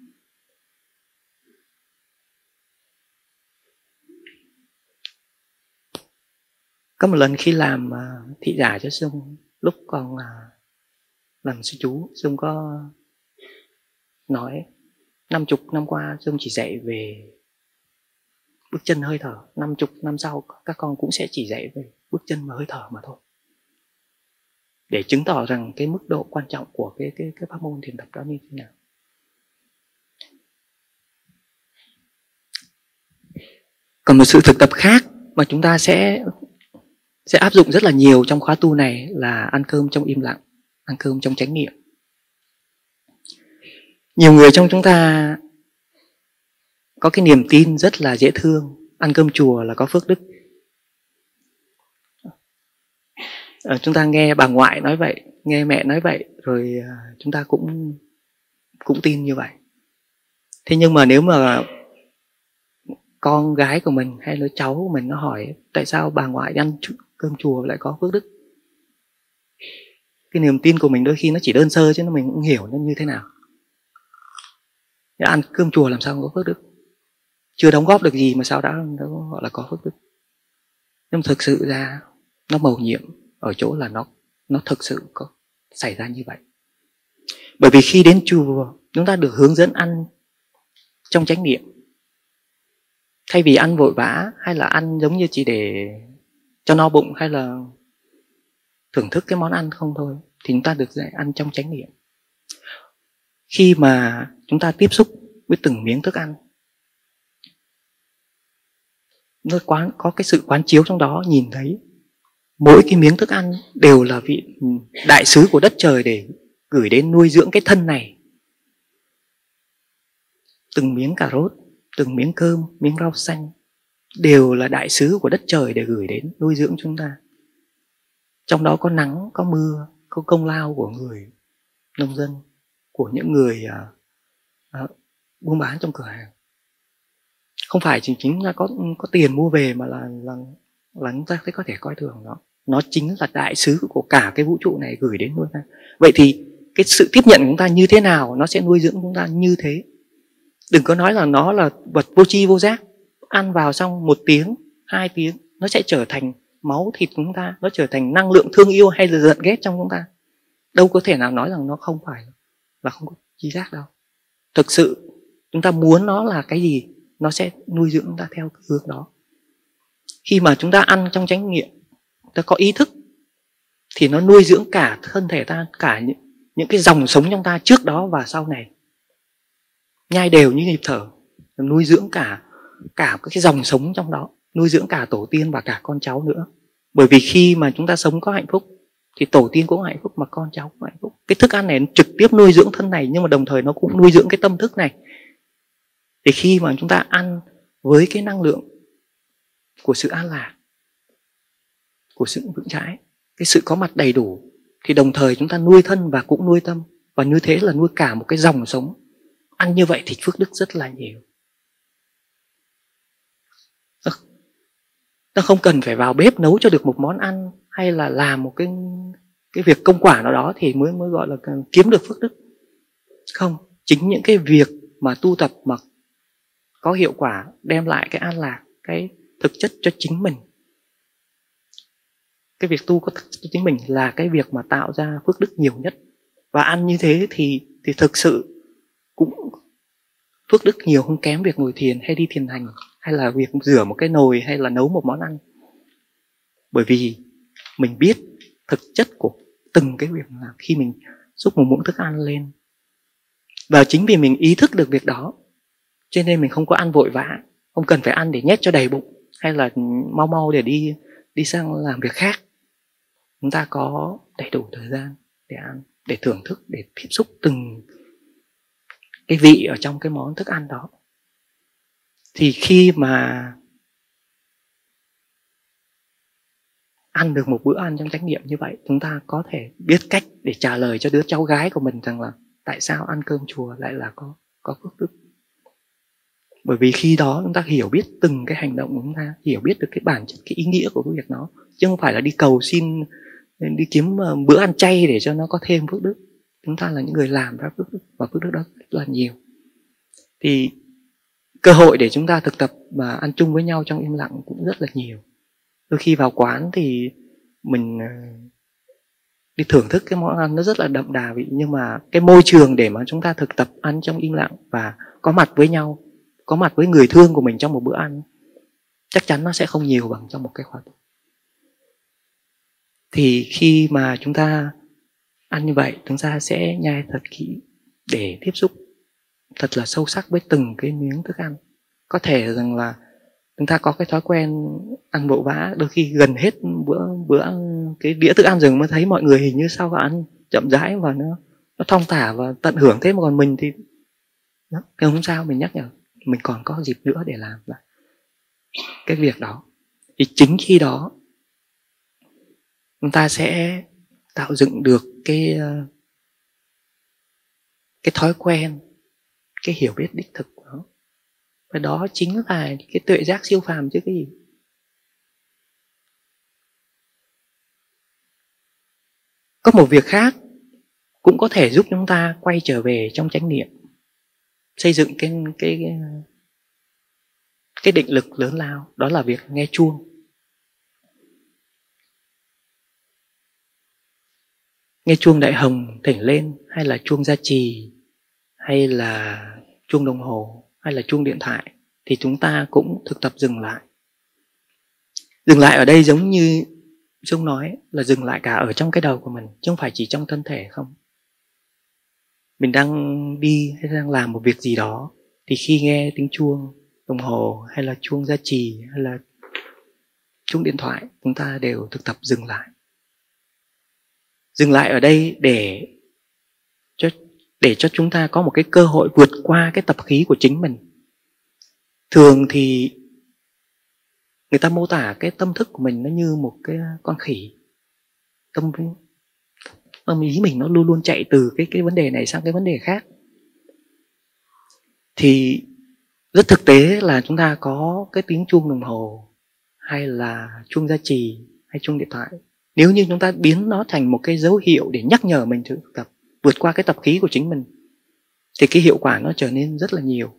Có một lần khi làm thị giả cho Sung, lúc còn làm sư chú, Sung có nói năm chục năm qua Sung chỉ dạy về bước chân hơi thở. Năm chục năm sau các con cũng sẽ chỉ dạy về bước chân và hơi thở mà thôi. Để chứng tỏ rằng cái mức độ quan trọng của cái, cái, cái pháp môn thiền tập đó như thế nào. Còn một sự thực tập khác mà chúng ta sẽ sẽ áp dụng rất là nhiều trong khóa tu này là ăn cơm trong im lặng, ăn cơm trong chánh niệm. Nhiều người trong chúng ta có cái niềm tin rất là dễ thương, ăn cơm chùa là có phước đức. À, chúng ta nghe bà ngoại nói vậy, nghe mẹ nói vậy, rồi chúng ta cũng cũng tin như vậy. Thế nhưng mà nếu mà con gái của mình hay đứa cháu của mình nó hỏi tại sao bà ngoại ăn cơm chùa lại có phước đức, cái niềm tin của mình đôi khi nó chỉ đơn sơ chứ nó mình cũng hiểu nó như thế nào. Ăn cơm chùa làm sao có phước đức, chưa đóng góp được gì mà sao đã, đã gọi là có phước đức. Nhưng thực sự ra nó mầu nhiệm ở chỗ là nó nó thực sự có xảy ra như vậy. Bởi vì khi đến chùa chúng ta được hướng dẫn ăn trong chánh niệm, thay vì ăn vội vã hay là ăn giống như chỉ để cho no bụng hay là thưởng thức cái món ăn không thôi, thì chúng ta được dạy ăn trong chánh niệm. Khi mà chúng ta tiếp xúc với từng miếng thức ăn, nó quán, có cái sự quán chiếu trong đó, nhìn thấy mỗi cái miếng thức ăn đều là vị đại sứ của đất trời để gửi đến nuôi dưỡng cái thân này. Từng miếng cà rốt, từng miếng cơm, miếng rau xanh đều là đại sứ của đất trời để gửi đến nuôi dưỡng chúng ta. Trong đó có nắng, có mưa, có công lao của người nông dân, của những người uh, uh, buôn bán trong cửa hàng. Không phải chỉ chính là có có tiền mua về mà là là là chúng ta có thể coi thường nó. nó chính là đại sứ của cả cái vũ trụ này gửi đến chúng ta. Vậy thì cái sự tiếp nhận của chúng ta như thế nào, nó sẽ nuôi dưỡng chúng ta như thế. Đừng có nói là nó là vật vô tri vô giác. Ăn vào xong một tiếng, hai tiếng, nó sẽ trở thành máu thịt của chúng ta, nó trở thành năng lượng thương yêu hay là giận ghét trong chúng ta. Đâu có thể nào nói rằng nó không phải là không có tri giác đâu. Thực sự chúng ta muốn nó là cái gì, nó sẽ nuôi dưỡng chúng ta theo cái hướng đó. Khi mà chúng ta ăn trong chánh niệm, ta có ý thức, thì nó nuôi dưỡng cả thân thể ta, cả những, những cái dòng sống trong ta trước đó và sau này. Nhai đều như nhịp thở, nuôi dưỡng cả cả cái dòng sống trong đó, nuôi dưỡng cả tổ tiên và cả con cháu nữa. Bởi vì khi mà chúng ta sống có hạnh phúc thì tổ tiên cũng hạnh phúc mà con cháu cũng hạnh phúc. Cái thức ăn này trực tiếp nuôi dưỡng thân này, nhưng mà đồng thời nó cũng nuôi dưỡng cái tâm thức này. Thì khi mà chúng ta ăn với cái năng lượng của sự an lạc, của sự vững chãi, cái sự có mặt đầy đủ, thì đồng thời chúng ta nuôi thân và cũng nuôi tâm. Và như thế là nuôi cả một cái dòng sống. Ăn như vậy thì phước đức rất là nhiều. Ta không cần phải vào bếp nấu cho được một món ăn, hay là làm một cái, cái việc công quả nào đó thì mới, mới gọi là kiếm được phước đức. Không, chính những cái việc mà tu tập mà có hiệu quả, đem lại cái an lạc, cái thực chất cho chính mình. Cái việc tu có thực chất cho chính mình là cái việc mà tạo ra phước đức nhiều nhất. Và ăn như thế thì, thì thực sự cũng phước đức nhiều không kém việc ngồi thiền hay đi thiền hành, hay là việc rửa một cái nồi, hay là nấu một món ăn. Bởi vì mình biết thực chất của từng cái việc làm khi mình xúc một muỗng thức ăn lên. Và chính vì mình ý thức được việc đó, cho nên mình không có ăn vội vã, không cần phải ăn để nhét cho đầy bụng, hay là mau mau để đi, đi sang làm việc khác. Chúng ta có đầy đủ thời gian để ăn, để thưởng thức, để tiếp xúc từng cái vị ở trong cái món thức ăn đó. Thì khi mà ăn được một bữa ăn trong chánh niệm như vậy, chúng ta có thể biết cách để trả lời cho đứa cháu gái của mình rằng là tại sao ăn cơm chùa lại là có, có phước đức. Bởi vì khi đó chúng ta hiểu biết từng cái hành động của chúng ta, hiểu biết được cái bản chất, cái ý nghĩa của cái việc đó, chứ không phải là đi cầu xin, đi kiếm bữa ăn chay để cho nó có thêm phước đức. Chúng ta là những người làm ra phước đức, và phước đức đó rất là nhiều. Thì cơ hội để chúng ta thực tập và ăn chung với nhau trong im lặng cũng rất là nhiều. Đôi khi vào quán thì mình đi thưởng thức cái món ăn nó rất là đậm đà vị, nhưng mà cái môi trường để mà chúng ta thực tập ăn trong im lặng và có mặt với nhau, có mặt với người thương của mình trong một bữa ăn, chắc chắn nó sẽ không nhiều bằng trong một cái khóa tu. Thì khi mà chúng ta ăn như vậy, chúng ta sẽ nhai thật kỹ để tiếp xúc thật là sâu sắc với từng cái miếng thức ăn. Có thể rằng là chúng ta có cái thói quen ăn vội vã, đôi khi gần hết bữa bữa cái đĩa thức ăn rồi mới thấy mọi người hình như sao ăn chậm rãi và nó nó thong thả và tận hưởng. Thế mà còn mình thì đó, không sao, mình nhắc nhở mình còn có dịp nữa để làm lại cái việc đó. Thì chính khi đó chúng ta sẽ tạo dựng được cái cái thói quen, cái hiểu biết đích thực của nó. Và đó chính là cái tuệ giác siêu phàm chứ cái gì. Có một việc khác cũng có thể giúp chúng ta quay trở về trong chánh niệm, xây dựng cái cái cái định lực lớn lao, đó là việc nghe chuông. Nghe chuông đại hồng thỉnh lên, hay là chuông gia trì, hay là chuông đồng hồ, hay là chuông điện thoại, thì chúng ta cũng thực tập dừng lại. Dừng lại ở đây giống như Dung nói là dừng lại cả ở trong cái đầu của mình, chứ không phải chỉ trong thân thể không. Mình đang đi hay đang làm một việc gì đó, thì khi nghe tiếng chuông đồng hồ, hay là chuông gia trì, hay là chuông điện thoại, chúng ta đều thực tập dừng lại. Dừng lại ở đây để cho, để cho chúng ta có một cái cơ hội vượt qua cái tập khí của chính mình. Thường thì người ta mô tả cái tâm thức của mình nó như một cái con khỉ. Tâm, tâm ý mình nó luôn luôn chạy từ cái, cái vấn đề này sang cái vấn đề khác. Thì rất thực tế là chúng ta có cái tiếng chuông đồng hồ, hay là chuông gia trì, hay chuông điện thoại, Nếu như chúng ta biến nó thành một cái dấu hiệu để nhắc nhở mình thực tập, vượt qua cái tập khí của chính mình, thì cái hiệu quả nó trở nên rất là nhiều.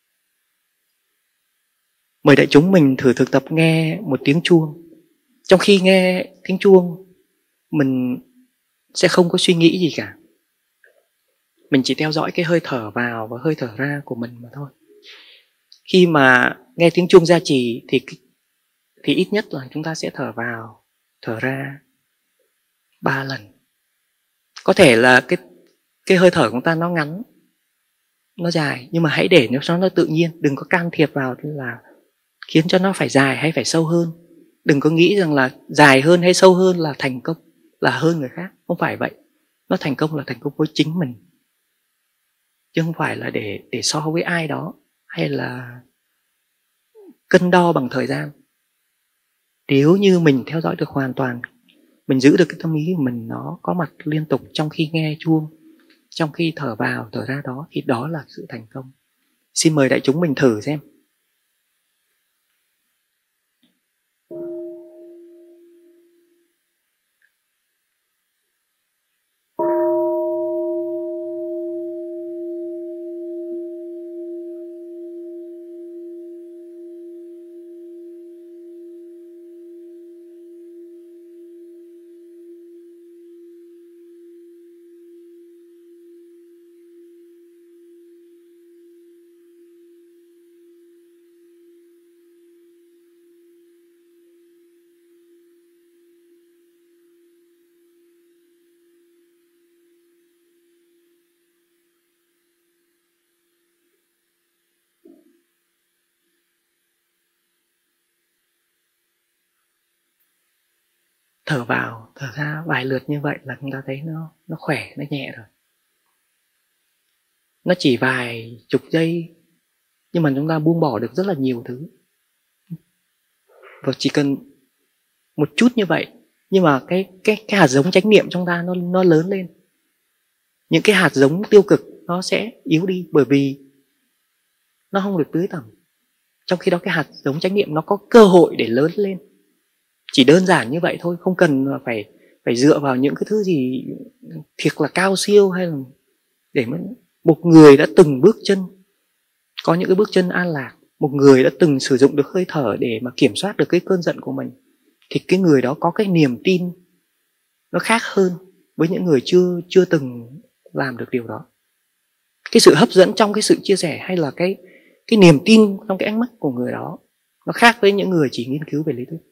Mời đại chúng mình thử thực tập nghe một tiếng chuông. Trong khi nghe tiếng chuông, mình sẽ không có suy nghĩ gì cả. Mình chỉ theo dõi cái hơi thở vào và hơi thở ra của mình mà thôi. Khi mà nghe tiếng chuông gia trì thì, thì ít nhất là chúng ta sẽ thở vào, thở ra ba lần. Có thể là cái, cái hơi thở của chúng ta nó ngắn, nó dài, nhưng mà hãy để nó cho nó tự nhiên. Đừng có can thiệp vào là khiến cho nó phải dài hay phải sâu hơn. Đừng có nghĩ rằng là dài hơn hay sâu hơn là thành công, là hơn người khác. Không phải vậy. Nó thành công là thành công với chính mình, chứ không phải là để, để so với ai đó, hay là cân đo bằng thời gian. Nếu như mình theo dõi được hoàn toàn, mình giữ được cái tâm ý của mình nó có mặt liên tục trong khi nghe chuông, trong khi thở vào, thở ra đó, thì đó là sự thành công. Xin mời đại chúng mình thử xem. Thở vào, thở ra vài lượt như vậy là chúng ta thấy nó, nó khỏe, nó nhẹ rồi. Nó chỉ vài chục giây, nhưng mà chúng ta buông bỏ được rất là nhiều thứ. Và chỉ cần một chút như vậy, nhưng mà cái, cái, cái hạt giống chánh niệm trong ta nó, nó lớn lên. Những cái hạt giống tiêu cực nó sẽ yếu đi, bởi vì nó không được tưới tẩm. Trong khi đó cái hạt giống chánh niệm nó có cơ hội để lớn lên. Chỉ đơn giản như vậy thôi, không cần phải, phải dựa vào những cái thứ gì thiệt là cao siêu, hay là để mà một người đã từng bước chân, có những cái bước chân an lạc, một người đã từng sử dụng được hơi thở để mà kiểm soát được cái cơn giận của mình, thì cái người đó có cái niềm tin nó khác hơn với những người chưa, chưa từng làm được điều đó. Cái sự hấp dẫn trong cái sự chia sẻ, hay là cái, cái niềm tin trong cái ánh mắt của người đó, nó khác với những người chỉ nghiên cứu về lý thuyết.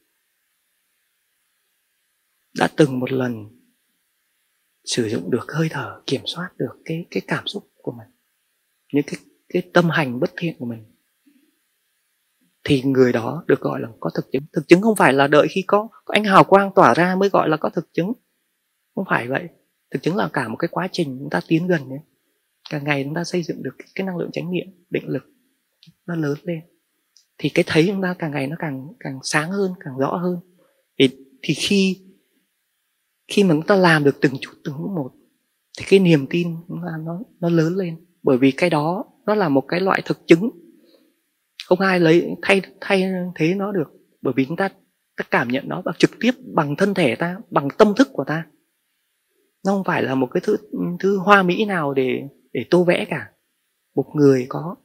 Đã từng một lần sử dụng được hơi thở, kiểm soát được cái, cái cảm xúc của mình, những cái, cái tâm hành bất thiện của mình, thì người đó được gọi là có thực chứng. Thực chứng không phải là đợi khi có, có ánh hào quang tỏa ra mới gọi là có thực chứng. Không phải vậy. Thực chứng là cả một cái quá trình chúng ta tiến gần ấy. Càng ngày chúng ta xây dựng được cái năng lượng chánh niệm, định lực nó lớn lên, thì cái thấy chúng ta càng ngày nó càng, càng sáng hơn, càng rõ hơn. Thì, thì khi khi mà chúng ta làm được từng chút từng chút một, thì cái niềm tin chúng ta nó, nó lớn lên. Bởi vì cái đó nó là một cái loại thực chứng, không ai lấy thay thay thế nó được. Bởi vì chúng ta, ta cảm nhận nó trực tiếp bằng thân thể ta, bằng tâm thức của ta. Nó không phải là một cái thứ, thứ hoa mỹ nào để, để tô vẽ cả. Một người có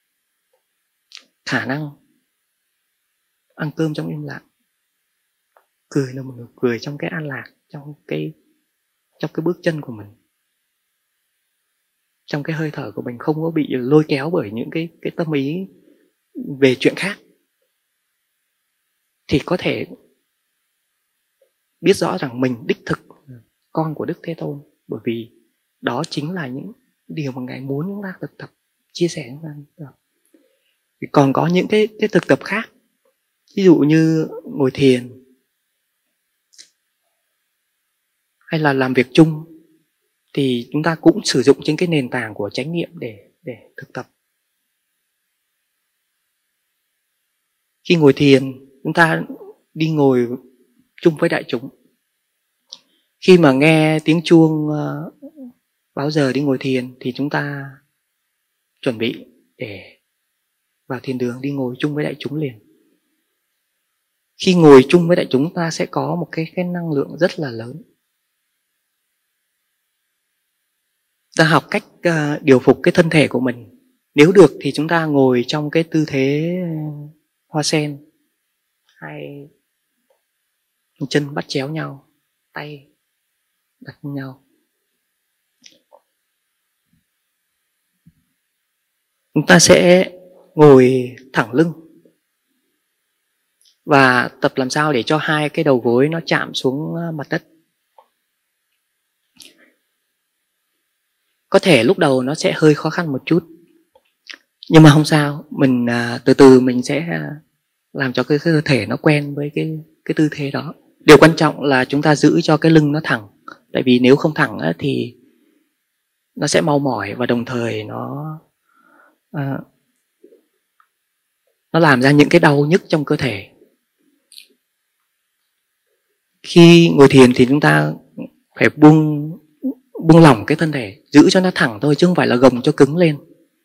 khả năng ăn cơm trong im lặng, cười là một nụ cười trong cái an lạc, trong cái, trong cái bước chân của mình, trong cái hơi thở của mình, không có bị lôi kéo bởi những cái, cái tâm ý về chuyện khác, thì có thể biết rõ rằng mình đích thực con của Đức Thế Tôn. Bởi vì đó chính là những điều mà Ngài muốn chúng ta thực tập, chia sẻ chúng ta. Còn có những cái, cái thực tập khác, ví dụ như ngồi thiền, hay là làm việc chung, thì chúng ta cũng sử dụng trên cái nền tảng của chánh niệm để, để thực tập. Khi ngồi thiền, chúng ta đi ngồi chung với đại chúng. Khi mà nghe tiếng chuông uh, báo giờ đi ngồi thiền, thì chúng ta chuẩn bị để vào thiền đường đi ngồi chung với đại chúng liền. khi ngồi chung với đại chúng ta sẽ có một cái, cái năng lượng rất là lớn. Ta học cách uh, điều phục cái thân thể của mình. Nếu được thì chúng ta ngồi trong cái tư thế hoa sen, hai chân bắt chéo nhau, tay đặt nhau. Chúng ta sẽ ngồi thẳng lưng và tập làm sao để cho hai cái đầu gối nó chạm xuống mặt đất. Có thể lúc đầu nó sẽ hơi khó khăn một chút, nhưng mà không sao, mình à, từ từ mình sẽ làm cho cái cơ thể nó quen với cái cái tư thế đó. Điều quan trọng là chúng ta giữ cho cái lưng nó thẳng, tại vì nếu không thẳng á, thì nó sẽ mau mỏi và đồng thời nó à, nó làm ra những cái đau nhức trong cơ thể. Khi ngồi thiền thì chúng ta phải buông buông lỏng cái thân thể, giữ cho nó thẳng thôi chứ không phải là gồng cho cứng lên.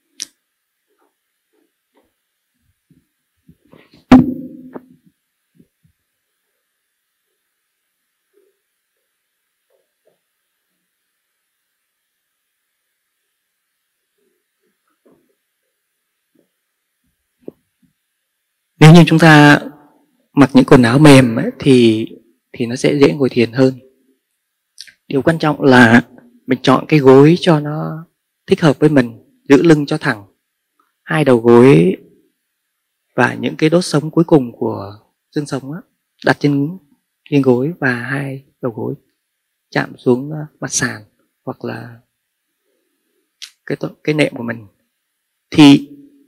Nếu như chúng ta mặc những quần áo mềm ấy, thì thì nó sẽ dễ ngồi thiền hơn. Điều quan trọng là mình chọn cái gối cho nó thích hợp với mình, giữ lưng cho thẳng, hai đầu gối và những cái đốt sống cuối cùng của xương sống á, đặt trên trên gối và hai đầu gối chạm xuống mặt sàn hoặc là cái cái nệm của mình. Thì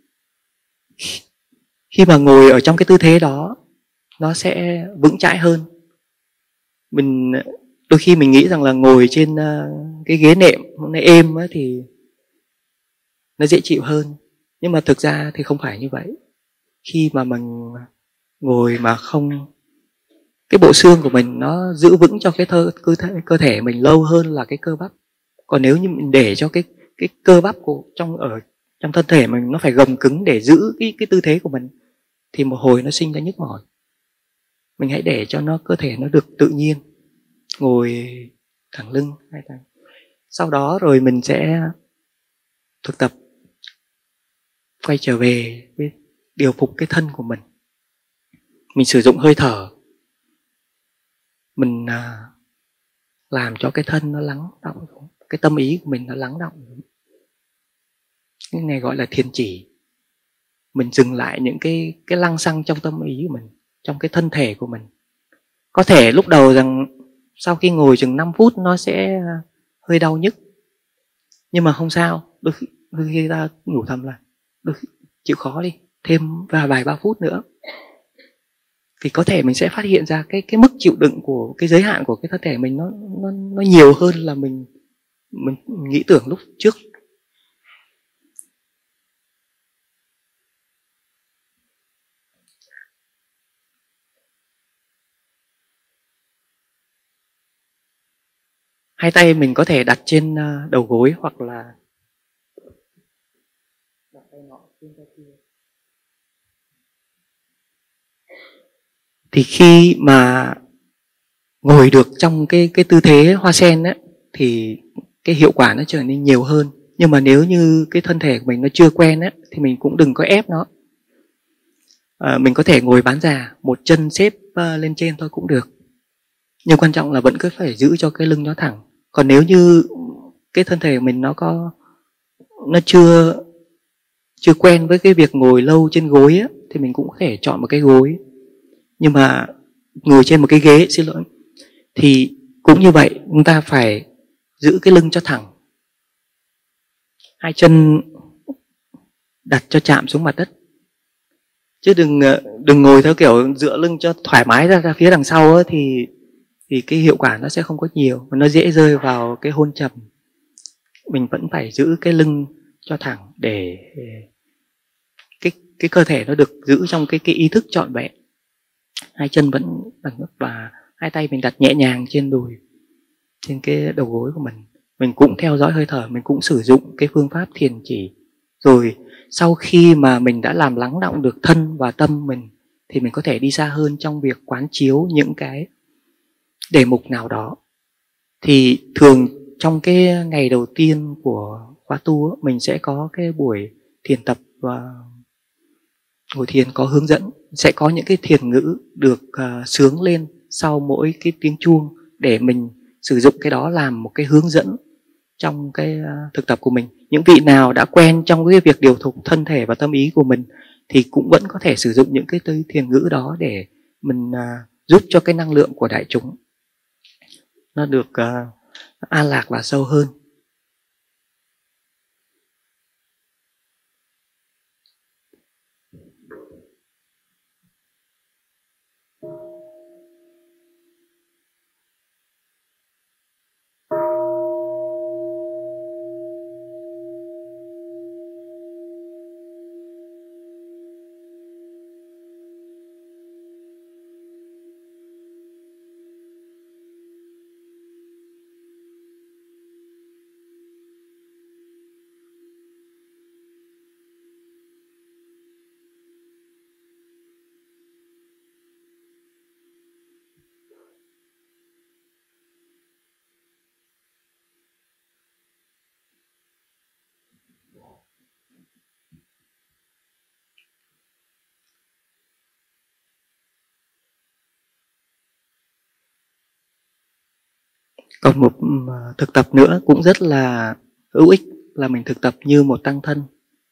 khi mà ngồi ở trong cái tư thế đó, nó sẽ vững chãi hơn. Mình đôi khi mình nghĩ rằng là ngồi trên cái ghế nệm nó êm á, thì nó dễ chịu hơn, nhưng mà thực ra thì không phải như vậy. Khi mà mình ngồi mà không, cái bộ xương của mình nó giữ vững cho cái thơ, cơ, thể, cơ thể mình lâu hơn là cái cơ bắp. Còn nếu như mình để cho cái cái cơ bắp của trong ở trong thân thể mình nó phải gồng cứng để giữ cái cái tư thế của mình, thì một hồi nó sinh ra nhức mỏi. Mình hãy để cho nó cơ thể nó được tự nhiên, ngồi thẳng lưng hai tay. Sau đó rồi mình sẽ thực tập quay trở về với điều phục cái thân của mình. Mình sử dụng hơi thở, mình à, làm cho cái thân nó lắng động, cái tâm ý của mình nó lắng động. Cái này gọi là thiền chỉ. Mình dừng lại những cái cái lăng xăng trong tâm ý của mình, trong cái thân thể của mình. Có thể lúc đầu rằng sau khi ngồi chừng năm phút nó sẽ hơi đau nhức, nhưng mà không sao. Đôi khi, đôi khi ta nhủ thầm là đôi khi, chịu khó đi, thêm và vài ba phút nữa, thì có thể mình sẽ phát hiện ra cái cái mức chịu đựng của cái giới hạn của cái thân thể mình nó nó nó nhiều hơn là mình mình nghĩ tưởng lúc trước. Hai tay mình có thể đặt trên đầu gối hoặc là đặt tay nọ trên tay kia. Thì khi mà ngồi được trong cái cái tư thế hoa sen ấy, thì cái hiệu quả nó trở nên nhiều hơn. Nhưng mà nếu như cái thân thể của mình nó chưa quen ấy, thì mình cũng đừng có ép nó. À, mình có thể ngồi bán già, một chân xếp lên trên thôi cũng được. Nhưng quan trọng là vẫn cứ phải giữ cho cái lưng nó thẳng. Còn nếu như cái thân thể của mình nó có nó chưa chưa quen với cái việc ngồi lâu trên gối á, thì mình cũng có thể chọn một cái gối. Nhưng mà ngồi trên một cái ghế, xin lỗi, thì cũng như vậy, chúng ta phải giữ cái lưng cho thẳng, hai chân đặt cho chạm xuống mặt đất, chứ đừng đừng ngồi theo kiểu dựa lưng cho thoải mái ra, ra phía đằng sau á, thì thì cái hiệu quả nó sẽ không có nhiều, mà nó dễ rơi vào cái hôn trầm. Mình vẫn phải giữ cái lưng cho thẳng để cái cái cơ thể nó được giữ trong cái cái ý thức trọn vẹn. Hai chân vẫn bằng nước và hai tay mình đặt nhẹ nhàng trên đùi, trên cái đầu gối của mình. Mình cũng theo dõi hơi thở, mình cũng sử dụng cái phương pháp thiền chỉ. Rồi sau khi mà mình đã làm lắng động được thân và tâm mình, thì mình có thể đi xa hơn trong việc quán chiếu những cái đề mục nào đó. Thì thường trong cái ngày đầu tiên của khóa tu, mình sẽ có cái buổi thiền tập và ngồi thiền có hướng dẫn, sẽ có những cái thiền ngữ được uh, xướng lên sau mỗi cái tiếng chuông để mình sử dụng cái đó làm một cái hướng dẫn trong cái uh, thực tập của mình. Những vị nào đã quen trong cái việc điều thuộc thân thể và tâm ý của mình thì cũng vẫn có thể sử dụng những cái thiền ngữ đó để mình uh, giúp cho cái năng lượng của đại chúng nó được uh, an lạc và sâu hơn. Còn một thực tập nữa cũng rất là hữu ích là mình thực tập như một tăng thân.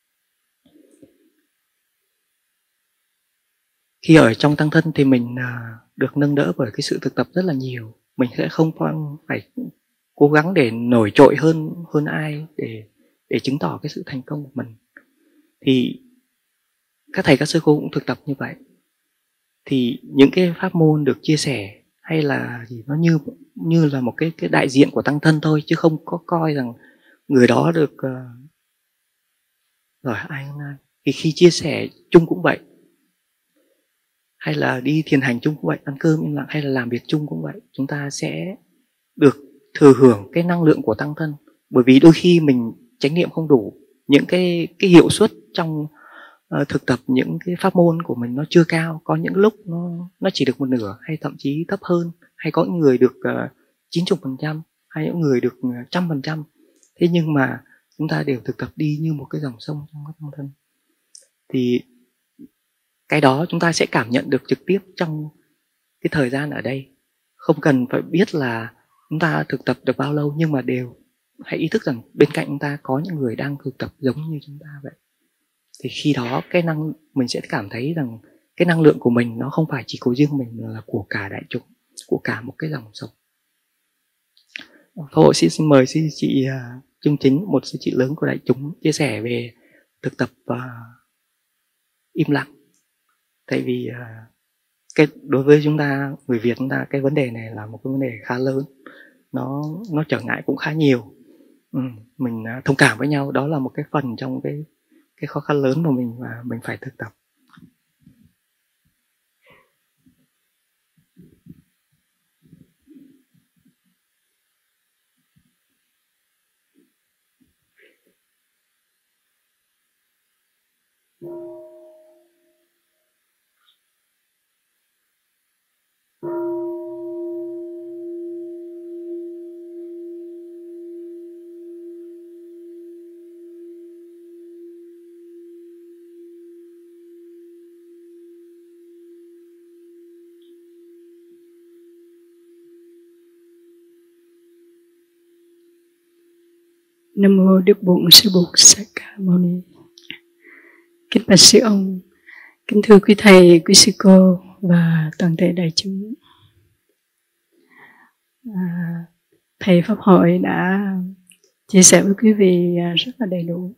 Khi ở trong tăng thân thì mình được nâng đỡ bởi cái sự thực tập rất là nhiều. Mình sẽ không phải cố gắng để nổi trội hơn hơn ai để để chứng tỏ cái sự thành công của mình. Thì các thầy các sư cô cũng thực tập như vậy. Thì những cái pháp môn được chia sẻ hay là gì nó như như là một cái cái đại diện của tăng thân thôi, chứ không có coi rằng người đó được uh, rồi ai không ai. Thì khi chia sẻ chung cũng vậy, hay là đi thiền hành chung cũng vậy, ăn cơm im lặng hay là làm việc chung cũng vậy, chúng ta sẽ được thừa hưởng cái năng lượng của tăng thân. Bởi vì đôi khi mình chánh niệm không đủ, những cái cái hiệu suất trong uh, thực tập những cái pháp môn của mình nó chưa cao, có những lúc nó nó chỉ được một nửa hay thậm chí thấp hơn, hay có những người được uh, chín mươi phần trăm, hay những người được một trăm phần trăm. Thế nhưng mà chúng ta đều thực tập đi như một cái dòng sông trong các tăng thân. Thì cái đó chúng ta sẽ cảm nhận được trực tiếp trong cái thời gian ở đây. Không cần phải biết là chúng ta thực tập được bao lâu, nhưng mà đều hãy ý thức rằng bên cạnh chúng ta có những người đang thực tập giống như chúng ta vậy. Thì khi đó cái năng mình sẽ cảm thấy rằng cái năng lượng của mình nó không phải chỉ của riêng mình, mà là của cả đại chúng, của cả một cái dòng sông. Pháp hội xin, xin mời sư chị uh, Trung Chính, một sư chị lớn của đại chúng, chia sẻ về thực tập uh, im lặng. Tại vì uh, cái đối với chúng ta người Việt chúng ta, cái vấn đề này là một cái vấn đề khá lớn, nó nó trở ngại cũng khá nhiều. Ừ, mình uh, thông cảm với nhau, đó là một cái phần trong cái cái khó khăn lớn của mình và mình phải thực tập. Nam mô Đức Bổn Sư Bụt Sa Ca Mâu Ni. Kính bạch sư ông, kính thưa quý thầy, quý sư cô và toàn thể đại chúng. À, thầy pháp hội đã chia sẻ với quý vị rất là đầy đủ.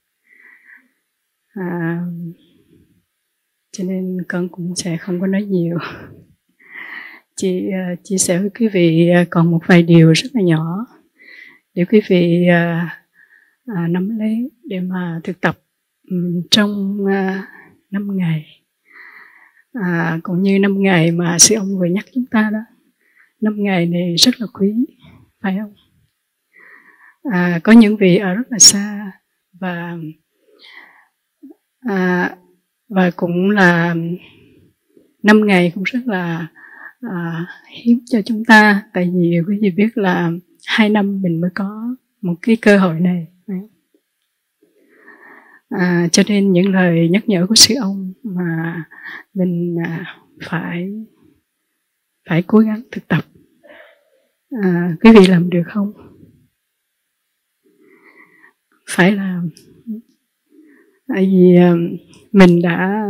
À, cho nên con cũng sẽ không có nói nhiều. Chỉ uh, chia sẻ với quý vị uh, còn một vài điều rất là nhỏ để quý vị uh, uh, nắm lấy để mà thực tập um, trong uh, năm ngày. À, cũng như năm ngày mà sư ông vừa nhắc chúng ta đó. Năm ngày này rất là quý, phải không? À, có những vị ở rất là xa và à, và cũng là năm ngày cũng rất là à, hiếm cho chúng ta, tại vì quý vị biết là hai năm mình mới có một cái cơ hội này. À, cho nên những lời nhắc nhở của sư ông mà mình à, phải phải cố gắng thực tập. À, quý vị làm được không? Phải làm. Tại vì à, mình đã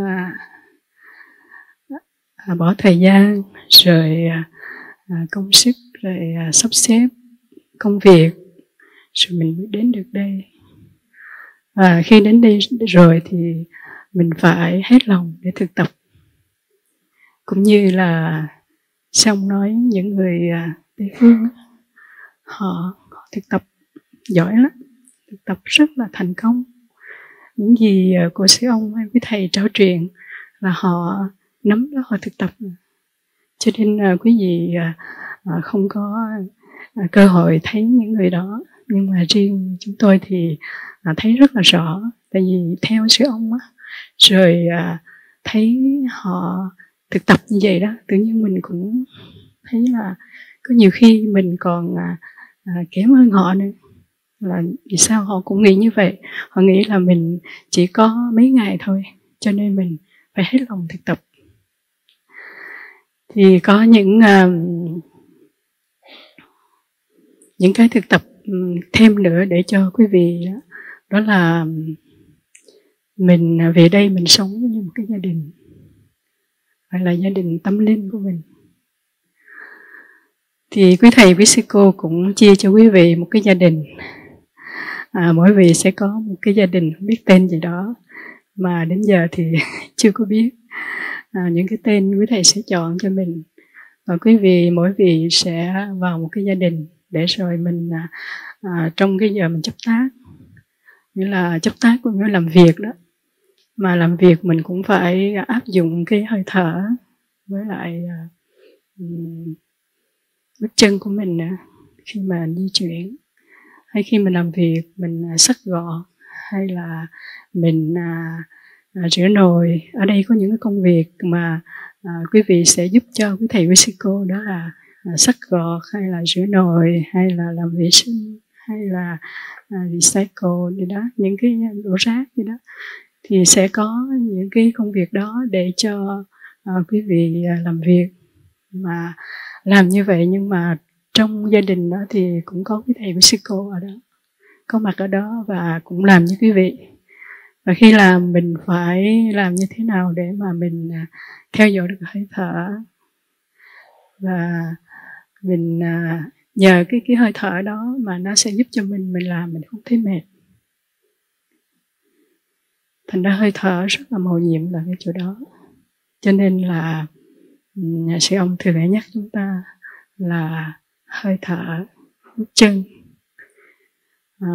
à, bỏ thời gian rồi à, công sức rồi à, sắp xếp công việc rồi mình mới đến được đây. Và khi đến đây rồi thì mình phải hết lòng để thực tập. Cũng như là xong nói những người Tây phương, họ, họ thực tập giỏi lắm, thực tập rất là thành công. Những gì của sư ông hay quý thầy trao truyền là họ nắm đó, họ thực tập. Cho nên quý vị không có cơ hội thấy những người đó. Nhưng mà riêng chúng tôi thì thấy rất là rõ. Tại vì theo sư ông á, rồi thấy họ thực tập như vậy đó, tự nhiên mình cũng thấy là có nhiều khi mình còn kém hơn họ nữa. Là vì sao họ cũng nghĩ như vậy? Họ nghĩ là mình chỉ có mấy ngày thôi, cho nên mình phải hết lòng thực tập. Thì có những uh, những cái thực tập thêm nữa để cho quý vị đó, đó là mình về đây mình sống như một cái gia đình, gọi là gia đình tâm linh của mình. Thì quý thầy quý sư cô cũng chia cho quý vị một cái gia đình. À, mỗi vị sẽ có một cái gia đình không biết tên gì đó, mà đến giờ thì chưa có biết. À, những cái tên quý thầy sẽ chọn cho mình. Và quý vị, mỗi vị sẽ vào một cái gia đình để rồi mình à, à, trong cái giờ mình chấp tác, nghĩa là chấp tác cũng như làm việc đó. Mà làm việc mình cũng phải áp dụng cái hơi thở với lại à, bước chân của mình nữa, khi mà di chuyển, hay khi mình làm việc mình xắt gọn, hay là mình à, à, rửa nồi. Ở đây có những cái công việc mà à, quý vị sẽ giúp cho quý thầy quý sư cô, đó là à, xắt gọt, hay là rửa nồi, hay là làm vệ sinh, hay là à, recycle gì đó, những cái đổ rác gì đó. Thì sẽ có những cái công việc đó để cho à, quý vị à, làm việc. Mà làm như vậy, nhưng mà trong gia đình đó thì cũng có quý thầy quý sư cô ở đó, có mặt ở đó và cũng làm như quý vị. Và khi làm mình phải làm như thế nào để mà mình à, theo dõi được hơi thở, và mình à, nhờ cái cái hơi thở đó mà nó sẽ giúp cho mình mình làm mình không thấy mệt. Thành ra hơi thở rất là mầu nhiệm là cái chỗ đó. Cho nên là nhà sư ông thường hay nhắc chúng ta là hơi thở, bước chân. À,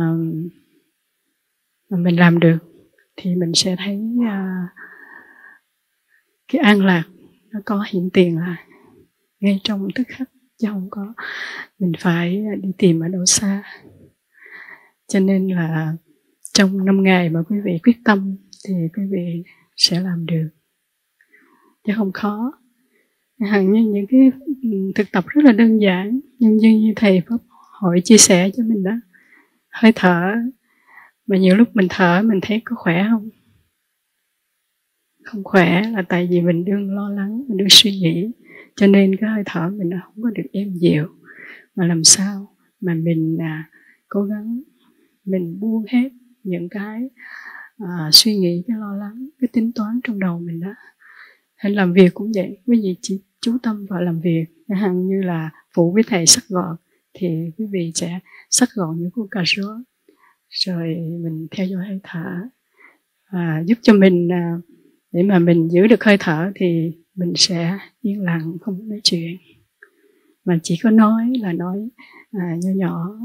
mà mình làm được thì mình sẽ thấy à, cái an lạc nó có hiện tiền là ngay trong tức khắc, chứ không có mình phải đi tìm ở đâu xa. Cho nên là trong năm ngày mà quý vị quyết tâm thì quý vị sẽ làm được, chứ không khó. Hẳn như những cái thực tập rất là đơn giản, nhưng như, như thầy Pháp Hội chia sẻ cho mình đó, hơi thở. Mà nhiều lúc mình thở mình thấy có khỏe không? Không khỏe là tại vì mình đương lo lắng, mình đương suy nghĩ, cho nên cái hơi thở mình nó không có được êm dịu. Mà làm sao mà mình à, cố gắng mình buông hết những cái à, suy nghĩ, cái lo lắng, cái tính toán trong đầu mình đó. Hay làm việc cũng vậy, quý vị chỉ chú tâm vào làm việc, chẳng hạn như là phụ quý thầy sắc gọn thì quý vị sẽ sắc gọn những củ cà rốt, rồi mình theo dõi hơi thở, à, giúp cho mình à, để mà mình giữ được hơi thở thì mình sẽ yên lặng, không nói chuyện, mà chỉ có nói là nói à, nhỏ nhỏ.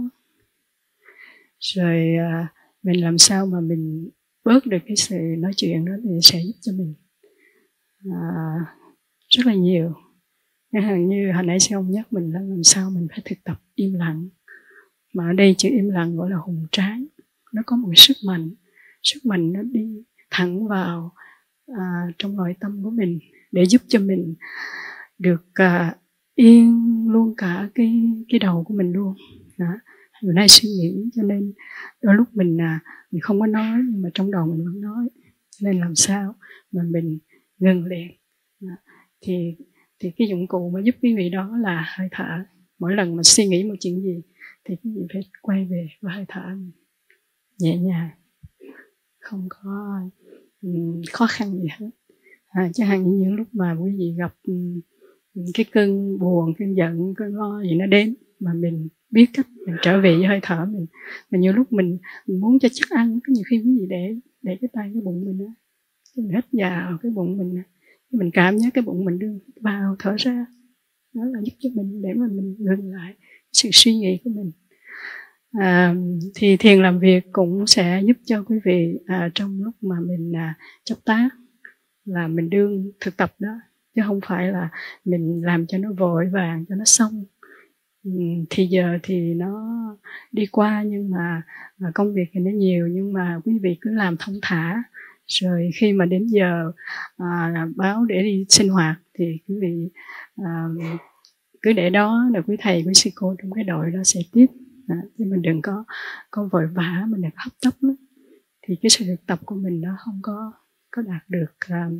Rồi à, mình làm sao mà mình bớt được cái sự nói chuyện đó thì sẽ giúp cho mình à, rất là nhiều. Chẳng hạn như hồi nãy sư ông nhắc mình là làm sao mình phải thực tập im lặng. Mà ở đây chữ im lặng gọi là hùng tráng. Nó có một sức mạnh. Sức mạnh nó đi thẳng vào à, trong nội tâm của mình. để giúp cho mình được uh, yên luôn cả cái cái đầu của mình luôn. Đó. Mình hay suy nghĩ cho nên đôi lúc mình uh, mình không có nói nhưng mà trong đầu mình vẫn nói. Nên làm sao mà mình ngừng liền. Đó. Thì thì cái dụng cụ mà giúp quý vị đó là hơi thở. Mỗi lần mà suy nghĩ một chuyện gì thì quý vị phải quay về với hơi thở nhẹ nhàng, không có um, khó khăn gì hết. À, chẳng hạn như những lúc mà quý vị gặp um, cái cơn buồn, cơn giận, cơn lo gì nó đến mà mình biết cách mình trở về với hơi thở mình. Mà nhiều lúc mình, mình muốn cho chắc ăn, có nhiều khi quý vị để để cái tay cái bụng mình á, mình hít vào cái bụng mình, mình cảm giác cái bụng mình đưa vào thở ra, đó là giúp cho mình để mà mình ngừng lại sự suy nghĩ của mình. À, thì thiền làm việc cũng sẽ giúp cho quý vị à, trong lúc mà mình à, chấp tác là mình đương thực tập đó, chứ không phải là mình làm cho nó vội vàng cho nó xong. Thì giờ thì nó đi qua, nhưng mà công việc thì nó nhiều, nhưng mà quý vị cứ làm thong thả, rồi khi mà đến giờ à, báo để đi sinh hoạt thì quý vị à, cứ để đó, rồi quý thầy quý sư cô trong cái đội đó sẽ tiếp. À, chứ mình đừng có có vội vã, mình đừng hấp tấp lắm, thì cái sự thực tập của mình nó không có có đạt được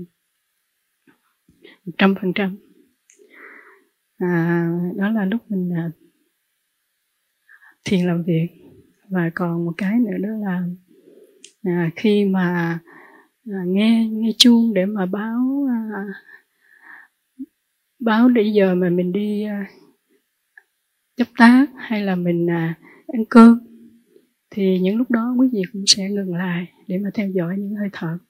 một trăm phần trăm. À, đó là lúc mình à, thiền làm việc. Và còn một cái nữa đó là à, khi mà à, nghe nghe chuông để mà báo à, báo để giờ mà mình đi à, chấp tác hay là mình à, ăn cơm, thì những lúc đó quý vị cũng sẽ ngừng lại để mà theo dõi những hơi thở.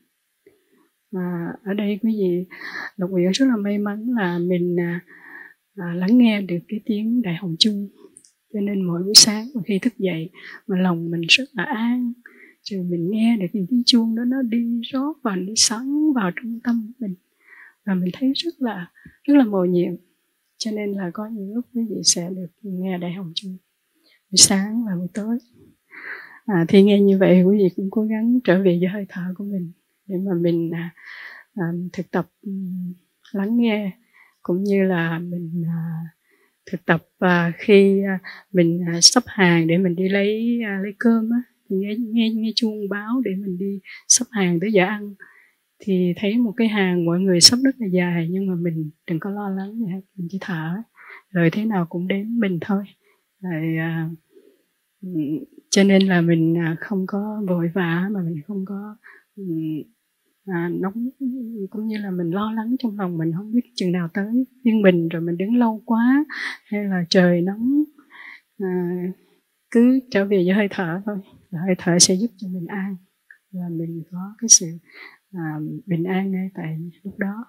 Mà ở đây quý vị Lộc Uyển rất là may mắn là mình à, à, lắng nghe được cái tiếng đại hồng chuông, cho nên mỗi buổi sáng khi thức dậy mà lòng mình rất là an, rồi mình nghe được những tiếng chuông đó nó đi rót vào, đi xoắn vào trong tâm của mình, và mình thấy rất là rất là mầu nhiệm. Cho nên là có những lúc quý vị sẽ được nghe đại hồng chuông buổi sáng và buổi tối. À, thì nghe như vậy quý vị cũng cố gắng trở về với hơi thở của mình để mà mình à, à, thực tập um, lắng nghe, cũng như là mình à, thực tập à, khi à, mình à, sắp hàng để mình đi lấy à, lấy cơm á, thì nghe, nghe nghe chuông báo để mình đi sắp hàng tới giờ ăn, thì thấy một cái hàng mọi người sắp rất là dài, nhưng mà mình đừng có lo lắng gì hết, mình chỉ thở rồi thế nào cũng đến mình thôi. Rồi, à, cho nên là mình không có vội vã, mà mình không có à, nóng, cũng như là mình lo lắng trong lòng mình không biết chừng nào tới nhưng mình, rồi mình đứng lâu quá hay là trời nóng, à, cứ trở về với hơi thở thôi, và hơi thở sẽ giúp cho mình an, và mình có cái sự à, bình an ngay tại lúc đó.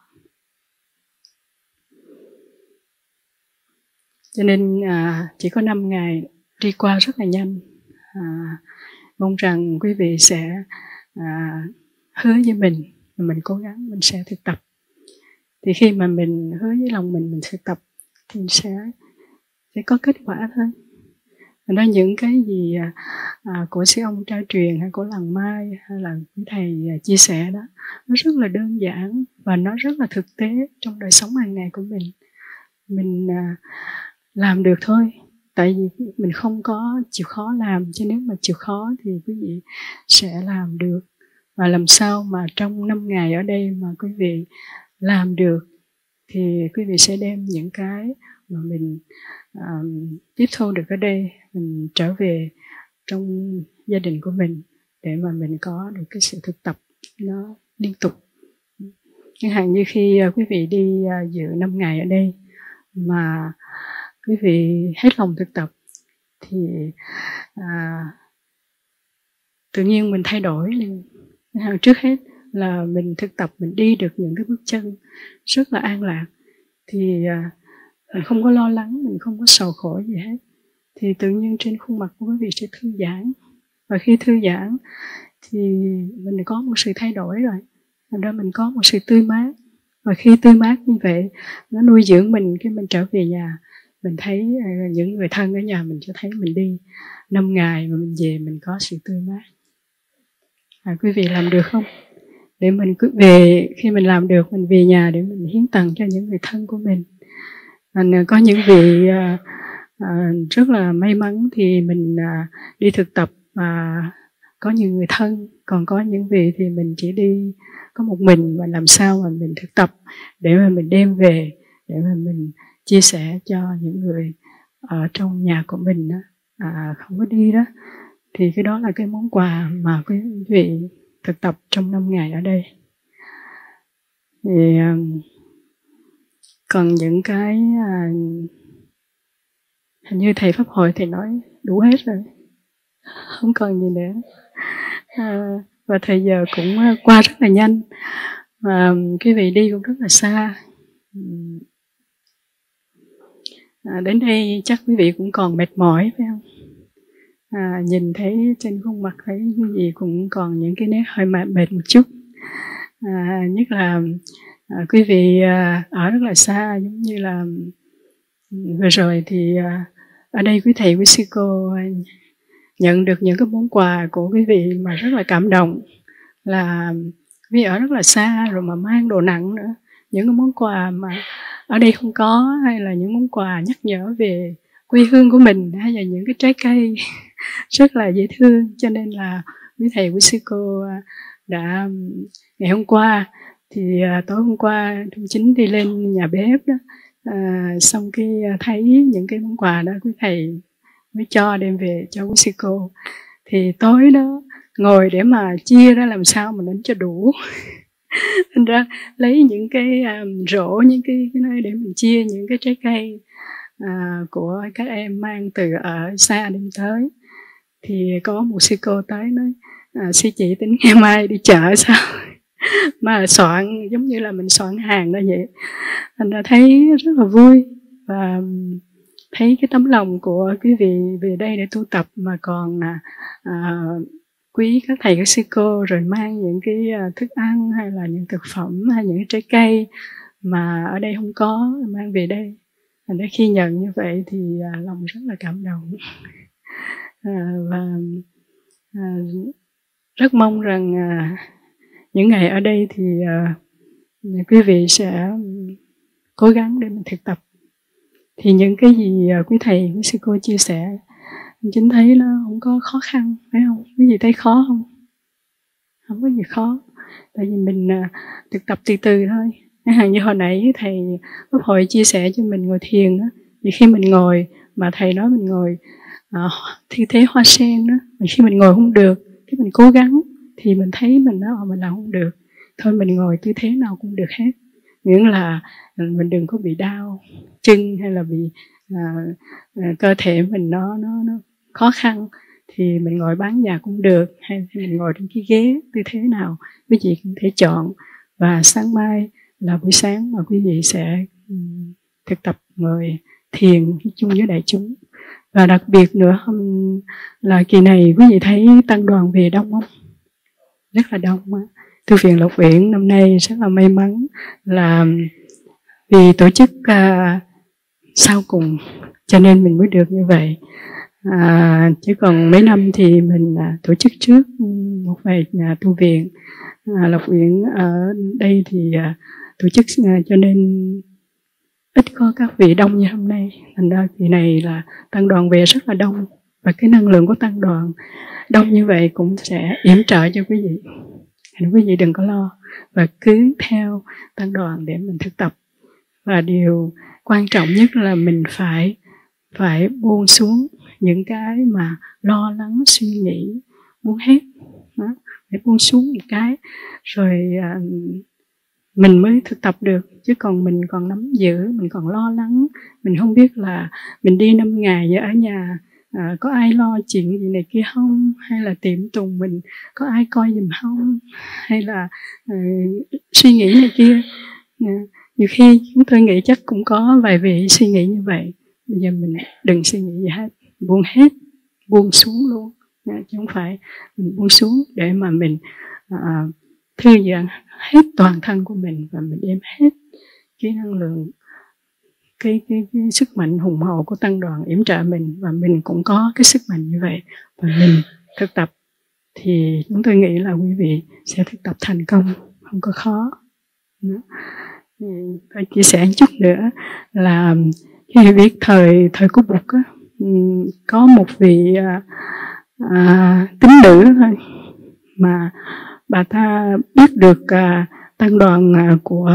Cho nên à, chỉ có năm ngày đi qua rất là nhanh. À, mong rằng quý vị sẽ à, hứa với mình, mình cố gắng mình sẽ thực tập. Thì khi mà mình hứa với lòng mình mình thực tập thì sẽ sẽ có kết quả thôi. Đó, những cái gì à, của sư ông trao truyền hay của làng Mai hay là quý thầy à, chia sẻ đó, nó rất là đơn giản và nó rất là thực tế trong đời sống hàng ngày của mình. Mình à, làm được thôi, tại vì mình không có chịu khó làm, cho nếu mà chịu khó thì quý vị sẽ làm được. Và làm sao mà trong năm ngày ở đây mà quý vị làm được thì quý vị sẽ đem những cái mà mình um, tiếp thu được ở đây, mình trở về trong gia đình của mình để mà mình có được cái sự thực tập nó liên tục. Chẳng hạn như khi uh, quý vị đi uh, dự năm ngày ở đây mà quý vị hết lòng thực tập thì à, tự nhiên mình thay đổi liền. Trước hết là mình thực tập, mình đi được những cái bước chân rất là an lạc, thì à, mình không có lo lắng, mình không có sầu khổ gì hết, thì tự nhiên trên khuôn mặt của quý vị sẽ thư giãn. Và khi thư giãn thì mình có một sự thay đổi rồi, thành ra mình có một sự tươi mát. Và khi tươi mát như vậy, nó nuôi dưỡng mình, khi mình trở về nhà mình thấy uh, những người thân ở nhà mình cho thấy mình đi năm ngày mà mình về mình có sự tươi mát. À, quý vị làm được không? để mình cứ về, khi mình làm được mình về nhà để mình hiến tặng cho những người thân của mình. Mình có những vị à, à, rất là may mắn thì mình à, đi thực tập và có những người thân, còn có những vị thì mình chỉ đi có một mình, và làm sao mà mình thực tập để mà mình đem về, để mà mình chia sẻ cho những người ở trong nhà của mình đó, à, không có đi đó, thì cái đó là cái món quà mà quý vị thực tập trong năm ngày ở đây. Thì um, còn những cái uh, hình như thầy pháp hội thì nói đủ hết rồi, không còn gì nữa. À, và thời giờ cũng qua rất là nhanh, và quý vị đi cũng rất là xa. À, đến đây chắc quý vị cũng còn mệt mỏi phải không? À, nhìn thấy trên khuôn mặt thấy quý vị cũng còn những cái nét hơi mệt một chút. À, nhất là à, quý vị à, ở rất là xa, giống như là vừa rồi thì à, ở đây quý thầy quý sư cô nhận được những cái món quà của quý vị mà rất là cảm động, là quý vị ở rất là xa rồi mà mang đồ nặng nữa, những cái món quà mà ở đây không có, hay là những món quà nhắc nhở về quê hương của mình, hay là những cái trái cây rất là dễ thương. Cho nên là quý thầy quý sư cô đã ngày hôm qua thì tối hôm qua Trung Chính đi lên nhà bếp đó, à, xong cái thấy những cái món quà đó quý thầy mới cho đem về cho quý sư cô, thì tối đó ngồi để mà chia ra làm sao mà đến cho đủ. Thành ra lấy những cái um, rổ, những cái, cái nơi để mình chia những cái trái cây à, của các em mang từ ở xa đem tới. Thì có một sư cô tới nói à, sư chị tính ngày mai đi chợ sao mà soạn giống như là mình soạn hàng đó vậy. Thành ra thấy rất là vui, và thấy cái tấm lòng của quý vị về đây để tu tập mà còn à, à, quý các thầy các sư cô, rồi mang những cái thức ăn hay là những thực phẩm hay những cái trái cây mà ở đây không có mang về đây. Thành ra khi nhận như vậy thì à, lòng rất là cảm động. À, và à, rất mong rằng à, những ngày ở đây thì à, quý vị sẽ cố gắng để mình thực tập. Thì những cái gì quý thầy, quý sư cô chia sẻ, Chính thấy nó không có khó khăn, phải không? Cái gì thấy khó không? Không có gì khó. Tại vì mình uh, thực tập từ từ thôi. Hàng như hồi nãy thầy Pháp Hội chia sẻ cho mình ngồi thiền đó. Thì khi mình ngồi, mà thầy nói mình ngồi uh, thi thế hoa sen đó. Mà khi mình ngồi không được, cái mình cố gắng, thì mình thấy mình nói mình làm không được. Thôi mình ngồi tư thế nào cũng được hết. Miễn là mình đừng có bị đau chân, hay là bị uh, uh, cơ thể mình nó, nó, nó khó khăn, thì mình ngồi bán già cũng được, hay mình ngồi trên cái ghế tư thế nào quý vị cũng thể chọn. Và sáng mai là buổi sáng mà quý vị sẽ um, thực tập ngồi thiền chung với đại chúng. Và đặc biệt nữa là kỳ này quý vị thấy tăng đoàn về đông không? Rất là đông á. Thư viện Lộc Uyển năm nay rất là may mắn là vì tổ chức uh, sau cùng, cho nên mình mới được như vậy. À, chứ còn mấy năm thì mình à, tổ chức trước một vài nhà tu viện. à, Lộc Uyển ở đây thì à, tổ chức à, cho nên ít có các vị đông như hôm nay. Thành ra kỳ này là tăng đoàn về rất là đông, và cái năng lượng của tăng đoàn đông như vậy cũng sẽ yểm trợ cho quý vị. Nên quý vị đừng có lo, và cứ theo tăng đoàn để mình thực tập. Và điều quan trọng nhất là mình phải phải buông xuống những cái mà lo lắng suy nghĩ, buông hết đó, phải buông xuống một cái rồi à, mình mới thực tập được. Chứ còn mình còn nắm giữ, mình còn lo lắng, mình không biết là mình đi năm ngày ở nhà à, có ai lo chuyện gì này kia không, hay là tiệm tùng mình có ai coi giùm không, hay là à, suy nghĩ này kia. à, nhiều khi chúng tôi nghĩ chắc cũng có vài vị suy nghĩ như vậy. Bây giờ mình đừng suy nghĩ gì hết, buông hết, buông xuống luôn, chứ không phải mình buông xuống để mà mình à, thư giãn hết toàn thân của mình, và mình đem hết cái năng lượng, cái, cái, cái sức mạnh hùng hậu của tăng đoàn yểm trợ mình, và mình cũng có cái sức mạnh như vậy, và mình thực tập thì chúng tôi nghĩ là quý vị sẽ thực tập thành công. không có khó. Tôi chia sẻ một chút nữa là khi biết thời thời của Bụt á, có một vị à, à, tín nữ thôi mà bà ta biết được à, tăng đoàn à, của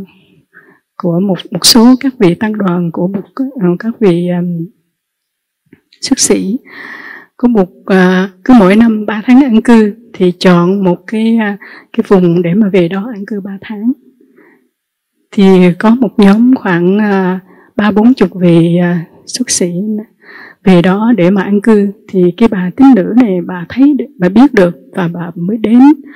của một một số các vị tăng đoàn của Bụt, các vị um, xuất sĩ của Bụt uh, cứ mỗi năm ba tháng an cư thì chọn một cái uh, cái vùng để mà về đó an cư ba tháng. Thì có một nhóm khoảng ba bốn chục vị uh, xuất sĩ về đó để mà an cư. Thì cái bà tín nữ này bà thấy, bà biết được và bà mới đến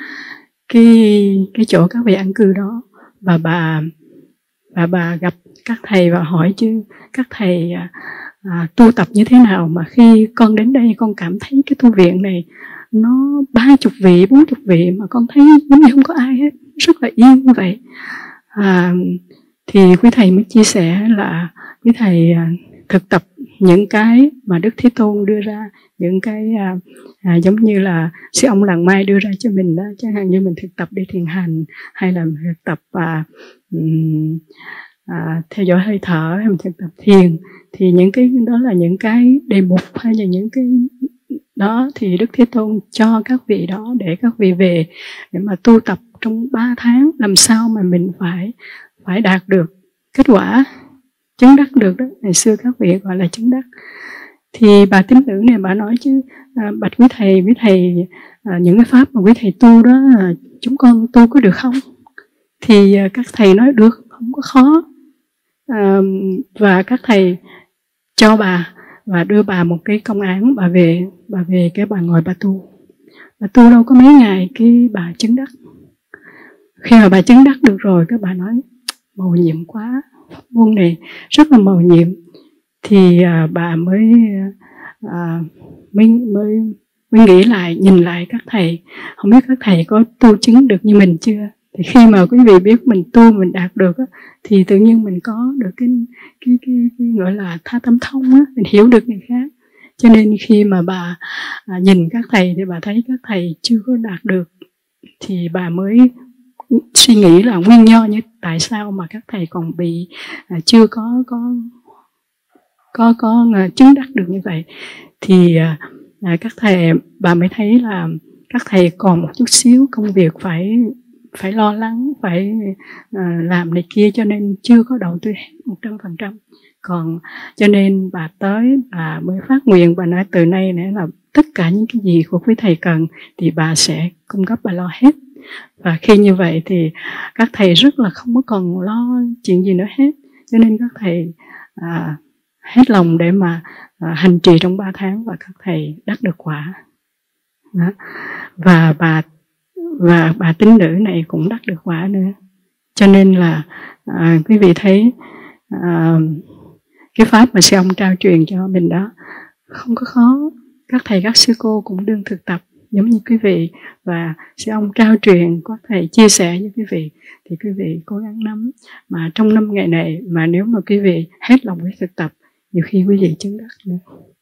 cái cái chỗ các vị an cư đó, và bà và bà gặp các thầy và hỏi chứ các thầy à, à, tu tập như thế nào mà khi con đến đây con cảm thấy cái tu viện này nó ba chục vị, bốn chục vị mà con thấy giống như không có ai hết, rất là yên như vậy. À, thì quý thầy mới chia sẻ là quý thầy à, thực tập những cái mà Đức Thế Tôn đưa ra, những cái à, à, giống như là sư ông Làng Mai đưa ra cho mình đó, chẳng hạn như mình thực tập để thiền hành, hay là mình thực tập à, um, à, theo dõi hơi thở, hay mình thực tập thiền, thì những cái đó là những cái đề mục hay là những cái đó thì Đức Thế Tôn cho các vị đó để các vị về để mà tu tập trong ba tháng, làm sao mà mình phải phải đạt được kết quả chứng đắc được đó. Ngày xưa các vị gọi là chứng đắc. Thì bà tín nữ này bà nói chứ à, bạch quý thầy, quý thầy à, những cái pháp mà quý thầy tu đó à, chúng con tu có được không? Thì à, các thầy nói được, không có khó. À, và các thầy cho bà và đưa bà một cái công án, bà về bà về cái bà ngồi bà tu. Bà tu đâu có mấy ngày cái bà chứng đắc. Khi mà bà chứng đắc được rồi, các bà nói mầu nhiệm quá, môn này rất là mầu nhiệm. Thì à, bà mới à, mới mới mới nghĩ lại, nhìn lại các thầy, không biết các thầy có tu chứng được như mình chưa. Thì khi mà quý vị biết mình tu, mình đạt được á, thì tự nhiên mình có được cái cái cái, cái gọi là tha tâm thông á, mình hiểu được người khác. Cho nên khi mà bà à, nhìn các thầy thì bà thấy các thầy chưa có đạt được, thì bà mới suy nghĩ là nguyên do như tại sao mà các thầy còn bị à, chưa có có có có uh, chứng đắc được như vậy. Thì uh, các thầy, bà mới thấy là các thầy còn một chút xíu công việc phải phải lo lắng, phải uh, làm này kia, cho nên chưa có đầu tư hết một trăm phần trăm. Còn cho nên bà tới, bà mới phát nguyện, bà nói từ nay nữa là tất cả những cái gì của quý thầy cần thì bà sẽ cung cấp, bà lo hết. Và khi như vậy thì các thầy rất là không có còn lo chuyện gì nữa hết. Cho nên các thầy à, hết lòng để mà à, hành trì trong ba tháng, và các thầy đắc được quả. Đó. Và bà và bà tín nữ này cũng đắc được quả nữa. Cho nên là à, quý vị thấy à, cái pháp mà sư ông trao truyền cho mình đó không có khó. Các thầy các sư cô cũng đương thực tập giống như quý vị, và sư ông trao truyền, các thầy chia sẻ với quý vị, thì quý vị cố gắng nắm. Mà trong năm ngày này mà nếu mà quý vị hết lòng với thực tập, nhiều khi quý vị chứng đắc nữa.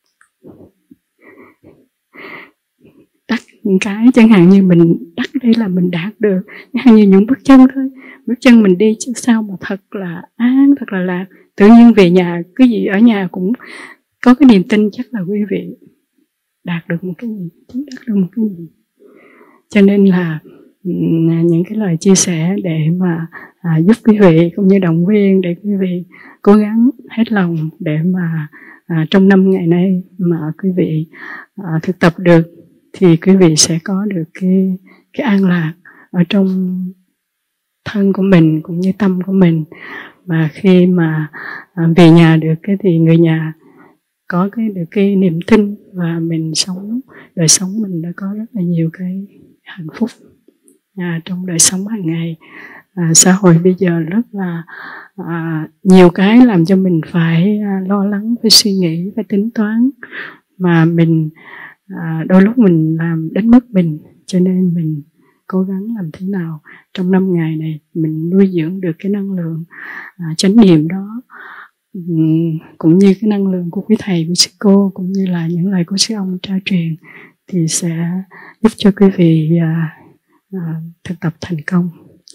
Đắc những cái chẳng hạn như mình đắc đây là mình đạt được, chẳng hạn như những bước chân thôi, bước chân mình đi chứ sao mà thật là an, thật là lạc. Tự nhiên về nhà, cái gì ở nhà cũng có cái niềm tin chắc là quý vị đạt được một cái gì, chứng đắc được một cái gì. Cho nên là những cái lời chia sẻ để mà à, giúp quý vị cũng như động viên để quý vị cố gắng hết lòng để mà à, trong năm ngày nay mà quý vị à, thực tập được, thì quý vị sẽ có được cái cái an lạc ở trong thân của mình cũng như tâm của mình. Và khi mà à, về nhà được cái thì người nhà có cái được cái niềm tin, và mình sống đời sống mình đã có rất là nhiều cái hạnh phúc à, trong đời sống hàng ngày. À, xã hội bây giờ rất là à, nhiều cái làm cho mình phải à, lo lắng, phải suy nghĩ, phải tính toán, mà mình à, đôi lúc mình làm đánh mất mình. Cho nên mình cố gắng làm thế nào trong năm ngày này mình nuôi dưỡng được cái năng lượng à, chánh niệm đó, cũng như cái năng lượng của quý thầy, quý sư cô, cũng như là những lời của sư ông trao truyền, thì sẽ giúp cho quý vị à, à, thực tập thành công.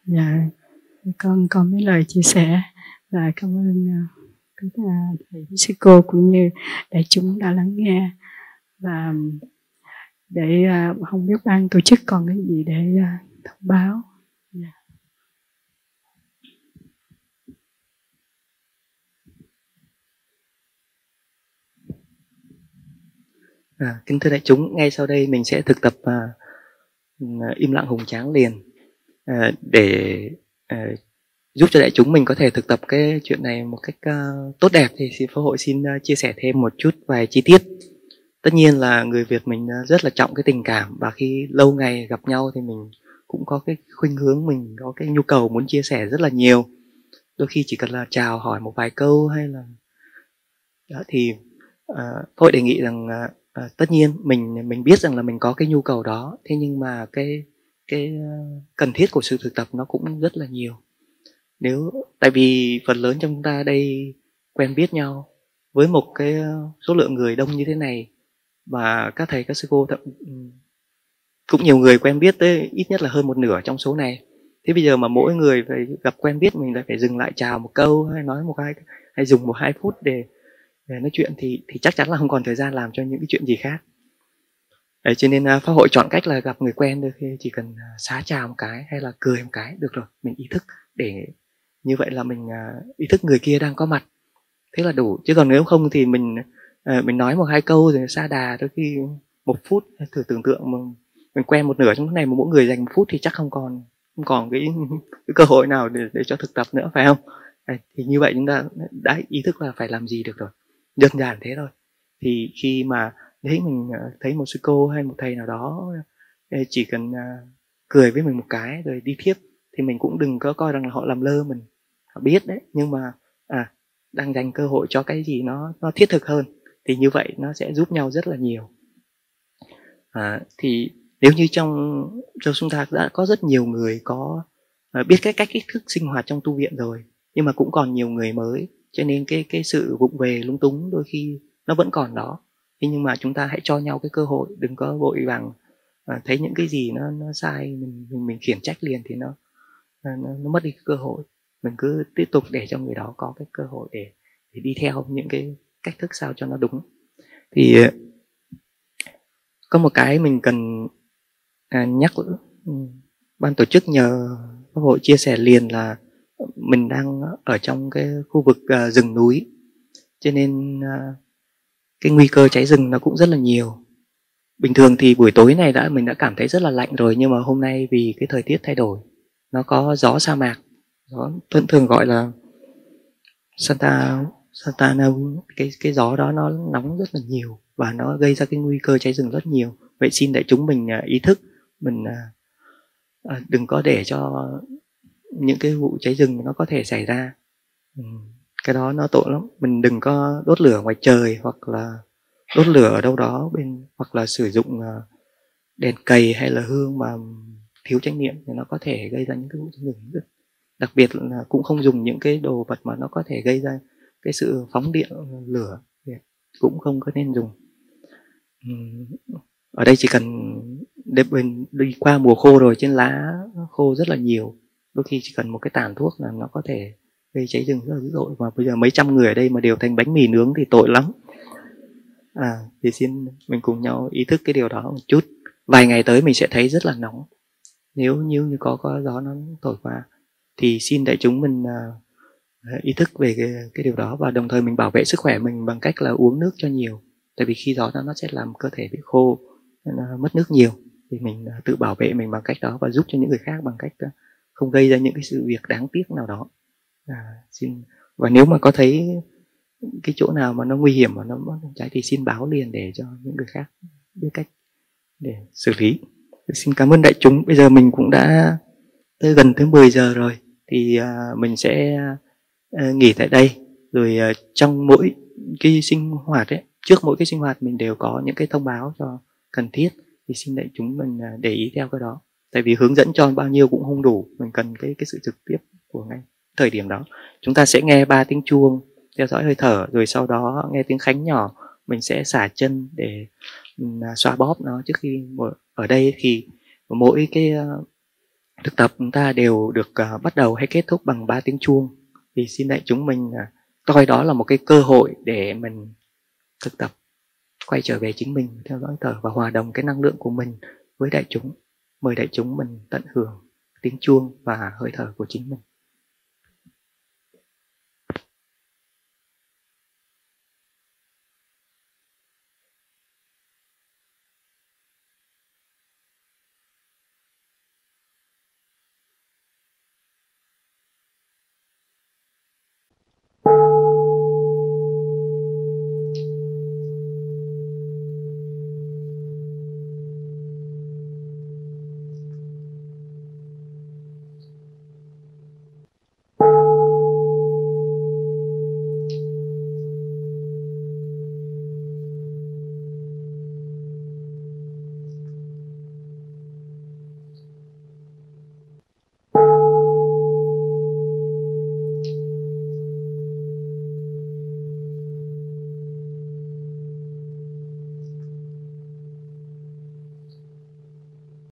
Dạ, con con mấy lời chia sẻ và cảm ơn các thầy sư cô cũng như đại chúng đã lắng nghe. Và để không biết ban tổ chức còn cái gì để thông báo. Yeah. À, kính thưa đại chúng, ngay sau đây mình sẽ thực tập uh, im lặng hùng tráng liền uh, để uh, giúp cho đại chúng mình có thể thực tập cái chuyện này một cách uh, tốt đẹp. Thì xin Pháp hội xin uh, chia sẻ thêm một chút vài chi tiết. Tất nhiên là người Việt mình uh, rất là trọng cái tình cảm, và khi lâu ngày gặp nhau thì mình cũng có cái khuynh hướng, mình có cái nhu cầu muốn chia sẻ rất là nhiều. Đôi khi chỉ cần là chào hỏi một vài câu hay là đó, thì uh, Pháp hội đề nghị rằng uh, À, tất nhiên mình mình biết rằng là mình có cái nhu cầu đó, thế nhưng mà cái cái cần thiết của sự thực tập nó cũng rất là nhiều. Nếu tại vì phần lớn trong chúng ta đây quen biết nhau với một cái số lượng người đông như thế này, và các thầy các sư cô cũng nhiều người quen biết tới ít nhất là hơn một nửa trong số này. Thế bây giờ mà mỗi người phải gặp quen biết mình lại phải dừng lại chào một câu hay nói một hai hay dùng một hai phút để để nói chuyện thì thì chắc chắn là không còn thời gian làm cho những cái chuyện gì khác. Đấy, cho nên uh, Pháp hội chọn cách là gặp người quen đôi khi chỉ cần uh, xá chào một cái hay là cười một cái được rồi, mình ý thức để như vậy là mình uh, ý thức người kia đang có mặt, thế là đủ. Chứ còn nếu không thì mình uh, mình nói một hai câu rồi sa đà, đôi khi một phút. Thử tưởng tượng mà mình quen một nửa trong lúc này mà mỗi người dành một phút thì chắc không còn không còn cái, cái cơ hội nào để, để cho thực tập nữa, phải không? Đấy, thì như vậy chúng ta đã ý thức là phải làm gì được rồi, đơn giản thế thôi. Thì khi mà thấy mình thấy một sư cô hay một thầy nào đó chỉ cần cười với mình một cái rồi đi tiếp, thì mình cũng đừng có coi rằng là họ làm lơ mình. Họ biết đấy, nhưng mà à, đang dành cơ hội cho cái gì nó nó thiết thực hơn, thì như vậy nó sẽ giúp nhau rất là nhiều. À, thì nếu như trong trong chúng ta đã có rất nhiều người có uh, biết cái cách cách thức sinh hoạt trong tu viện rồi, nhưng mà cũng còn nhiều người mới, cho nên cái cái sự vụng về lung túng đôi khi nó vẫn còn đó. Thế nhưng mà chúng ta hãy cho nhau cái cơ hội, đừng có vội vàng uh, thấy những cái gì nó nó sai mình mình, mình khiển trách liền thì nó, uh, nó nó mất đi cái cơ hội. Mình cứ tiếp tục để cho người đó có cái cơ hội để để đi theo những cái cách thức sao cho nó đúng. Thì uh, có một cái mình cần à, nhắc ban tổ chức nhờ Pháp hội chia sẻ liền là mình đang ở trong cái khu vực uh, rừng núi, cho nên uh, cái nguy cơ cháy rừng nó cũng rất là nhiều. Bình thường thì buổi tối này đã mình đã cảm thấy rất là lạnh rồi, nhưng mà hôm nay vì cái thời tiết thay đổi, nó có gió sa mạc, gió thường thường gọi là Santa Santana, cái cái gió đó nó nóng rất là nhiều và nó gây ra cái nguy cơ cháy rừng rất nhiều. Vậy xin đại chúng mình uh, ý thức, mình uh, uh, đừng có để cho những cái vụ cháy rừng nó có thể xảy ra. Ừ. Cái đó nó tội lắm. Mình đừng có đốt lửa ngoài trời, hoặc là đốt lửa ở đâu đó bên, hoặc là sử dụng uh, đèn cầy hay là hương mà thiếu chánh niệm thì nó có thể gây ra những cái vụ cháy rừng. Đặc biệt là cũng không dùng những cái đồ vật mà nó có thể gây ra cái sự phóng điện lửa, cũng không có nên dùng. Ở đây chỉ cần đi qua mùa khô rồi, trên lá khô rất là nhiều, đôi khi chỉ cần một cái tàn thuốc là nó có thể gây cháy rừng rất là dữ dội. Và bây giờ mấy trăm người ở đây mà đều thành bánh mì nướng thì tội lắm. À, thì xin mình cùng nhau ý thức cái điều đó một chút. Vài ngày tới mình sẽ thấy rất là nóng, nếu như có, có gió nó thổi qua. Thì xin đại chúng mình uh, ý thức về cái, cái điều đó, và đồng thời mình bảo vệ sức khỏe mình bằng cách là uống nước cho nhiều. Tại vì khi gió đó nó sẽ làm cơ thể bị khô, nó mất nước nhiều, thì mình uh, tự bảo vệ mình bằng cách đó và giúp cho những người khác bằng cách uh, không gây ra những cái sự việc đáng tiếc nào đó. À, xin và nếu mà có thấy cái chỗ nào mà nó nguy hiểm mà nó mất cháy thì xin báo liền để cho những người khác biết cách để xử lý. Xin cảm ơn đại chúng. Bây giờ mình cũng đã tới gần tới mười giờ rồi, thì uh, mình sẽ uh, nghỉ tại đây. Rồi uh, trong mỗi cái sinh hoạt ấy, trước mỗi cái sinh hoạt mình đều có những cái thông báo cho cần thiết, thì xin đại chúng mình uh, để ý theo cái đó. Tại vì hướng dẫn cho bao nhiêu cũng không đủ, mình cần cái cái sự trực tiếp của ngay thời điểm đó. Chúng ta sẽ nghe ba tiếng chuông, theo dõi hơi thở, rồi sau đó nghe tiếng khánh nhỏ, mình sẽ xả chân để uh, xoa bóp nó trước khi ở đây. Thì mỗi cái uh, thực tập chúng ta đều được uh, bắt đầu hay kết thúc bằng ba tiếng chuông. Thì xin đại chúng mình uh, coi đó là một cái cơ hội để mình thực tập quay trở về chính mình, theo dõi thở và hòa đồng cái năng lượng của mình với đại chúng. Mời đại chúng mình tận hưởng tiếng chuông và hơi thở của chính mình.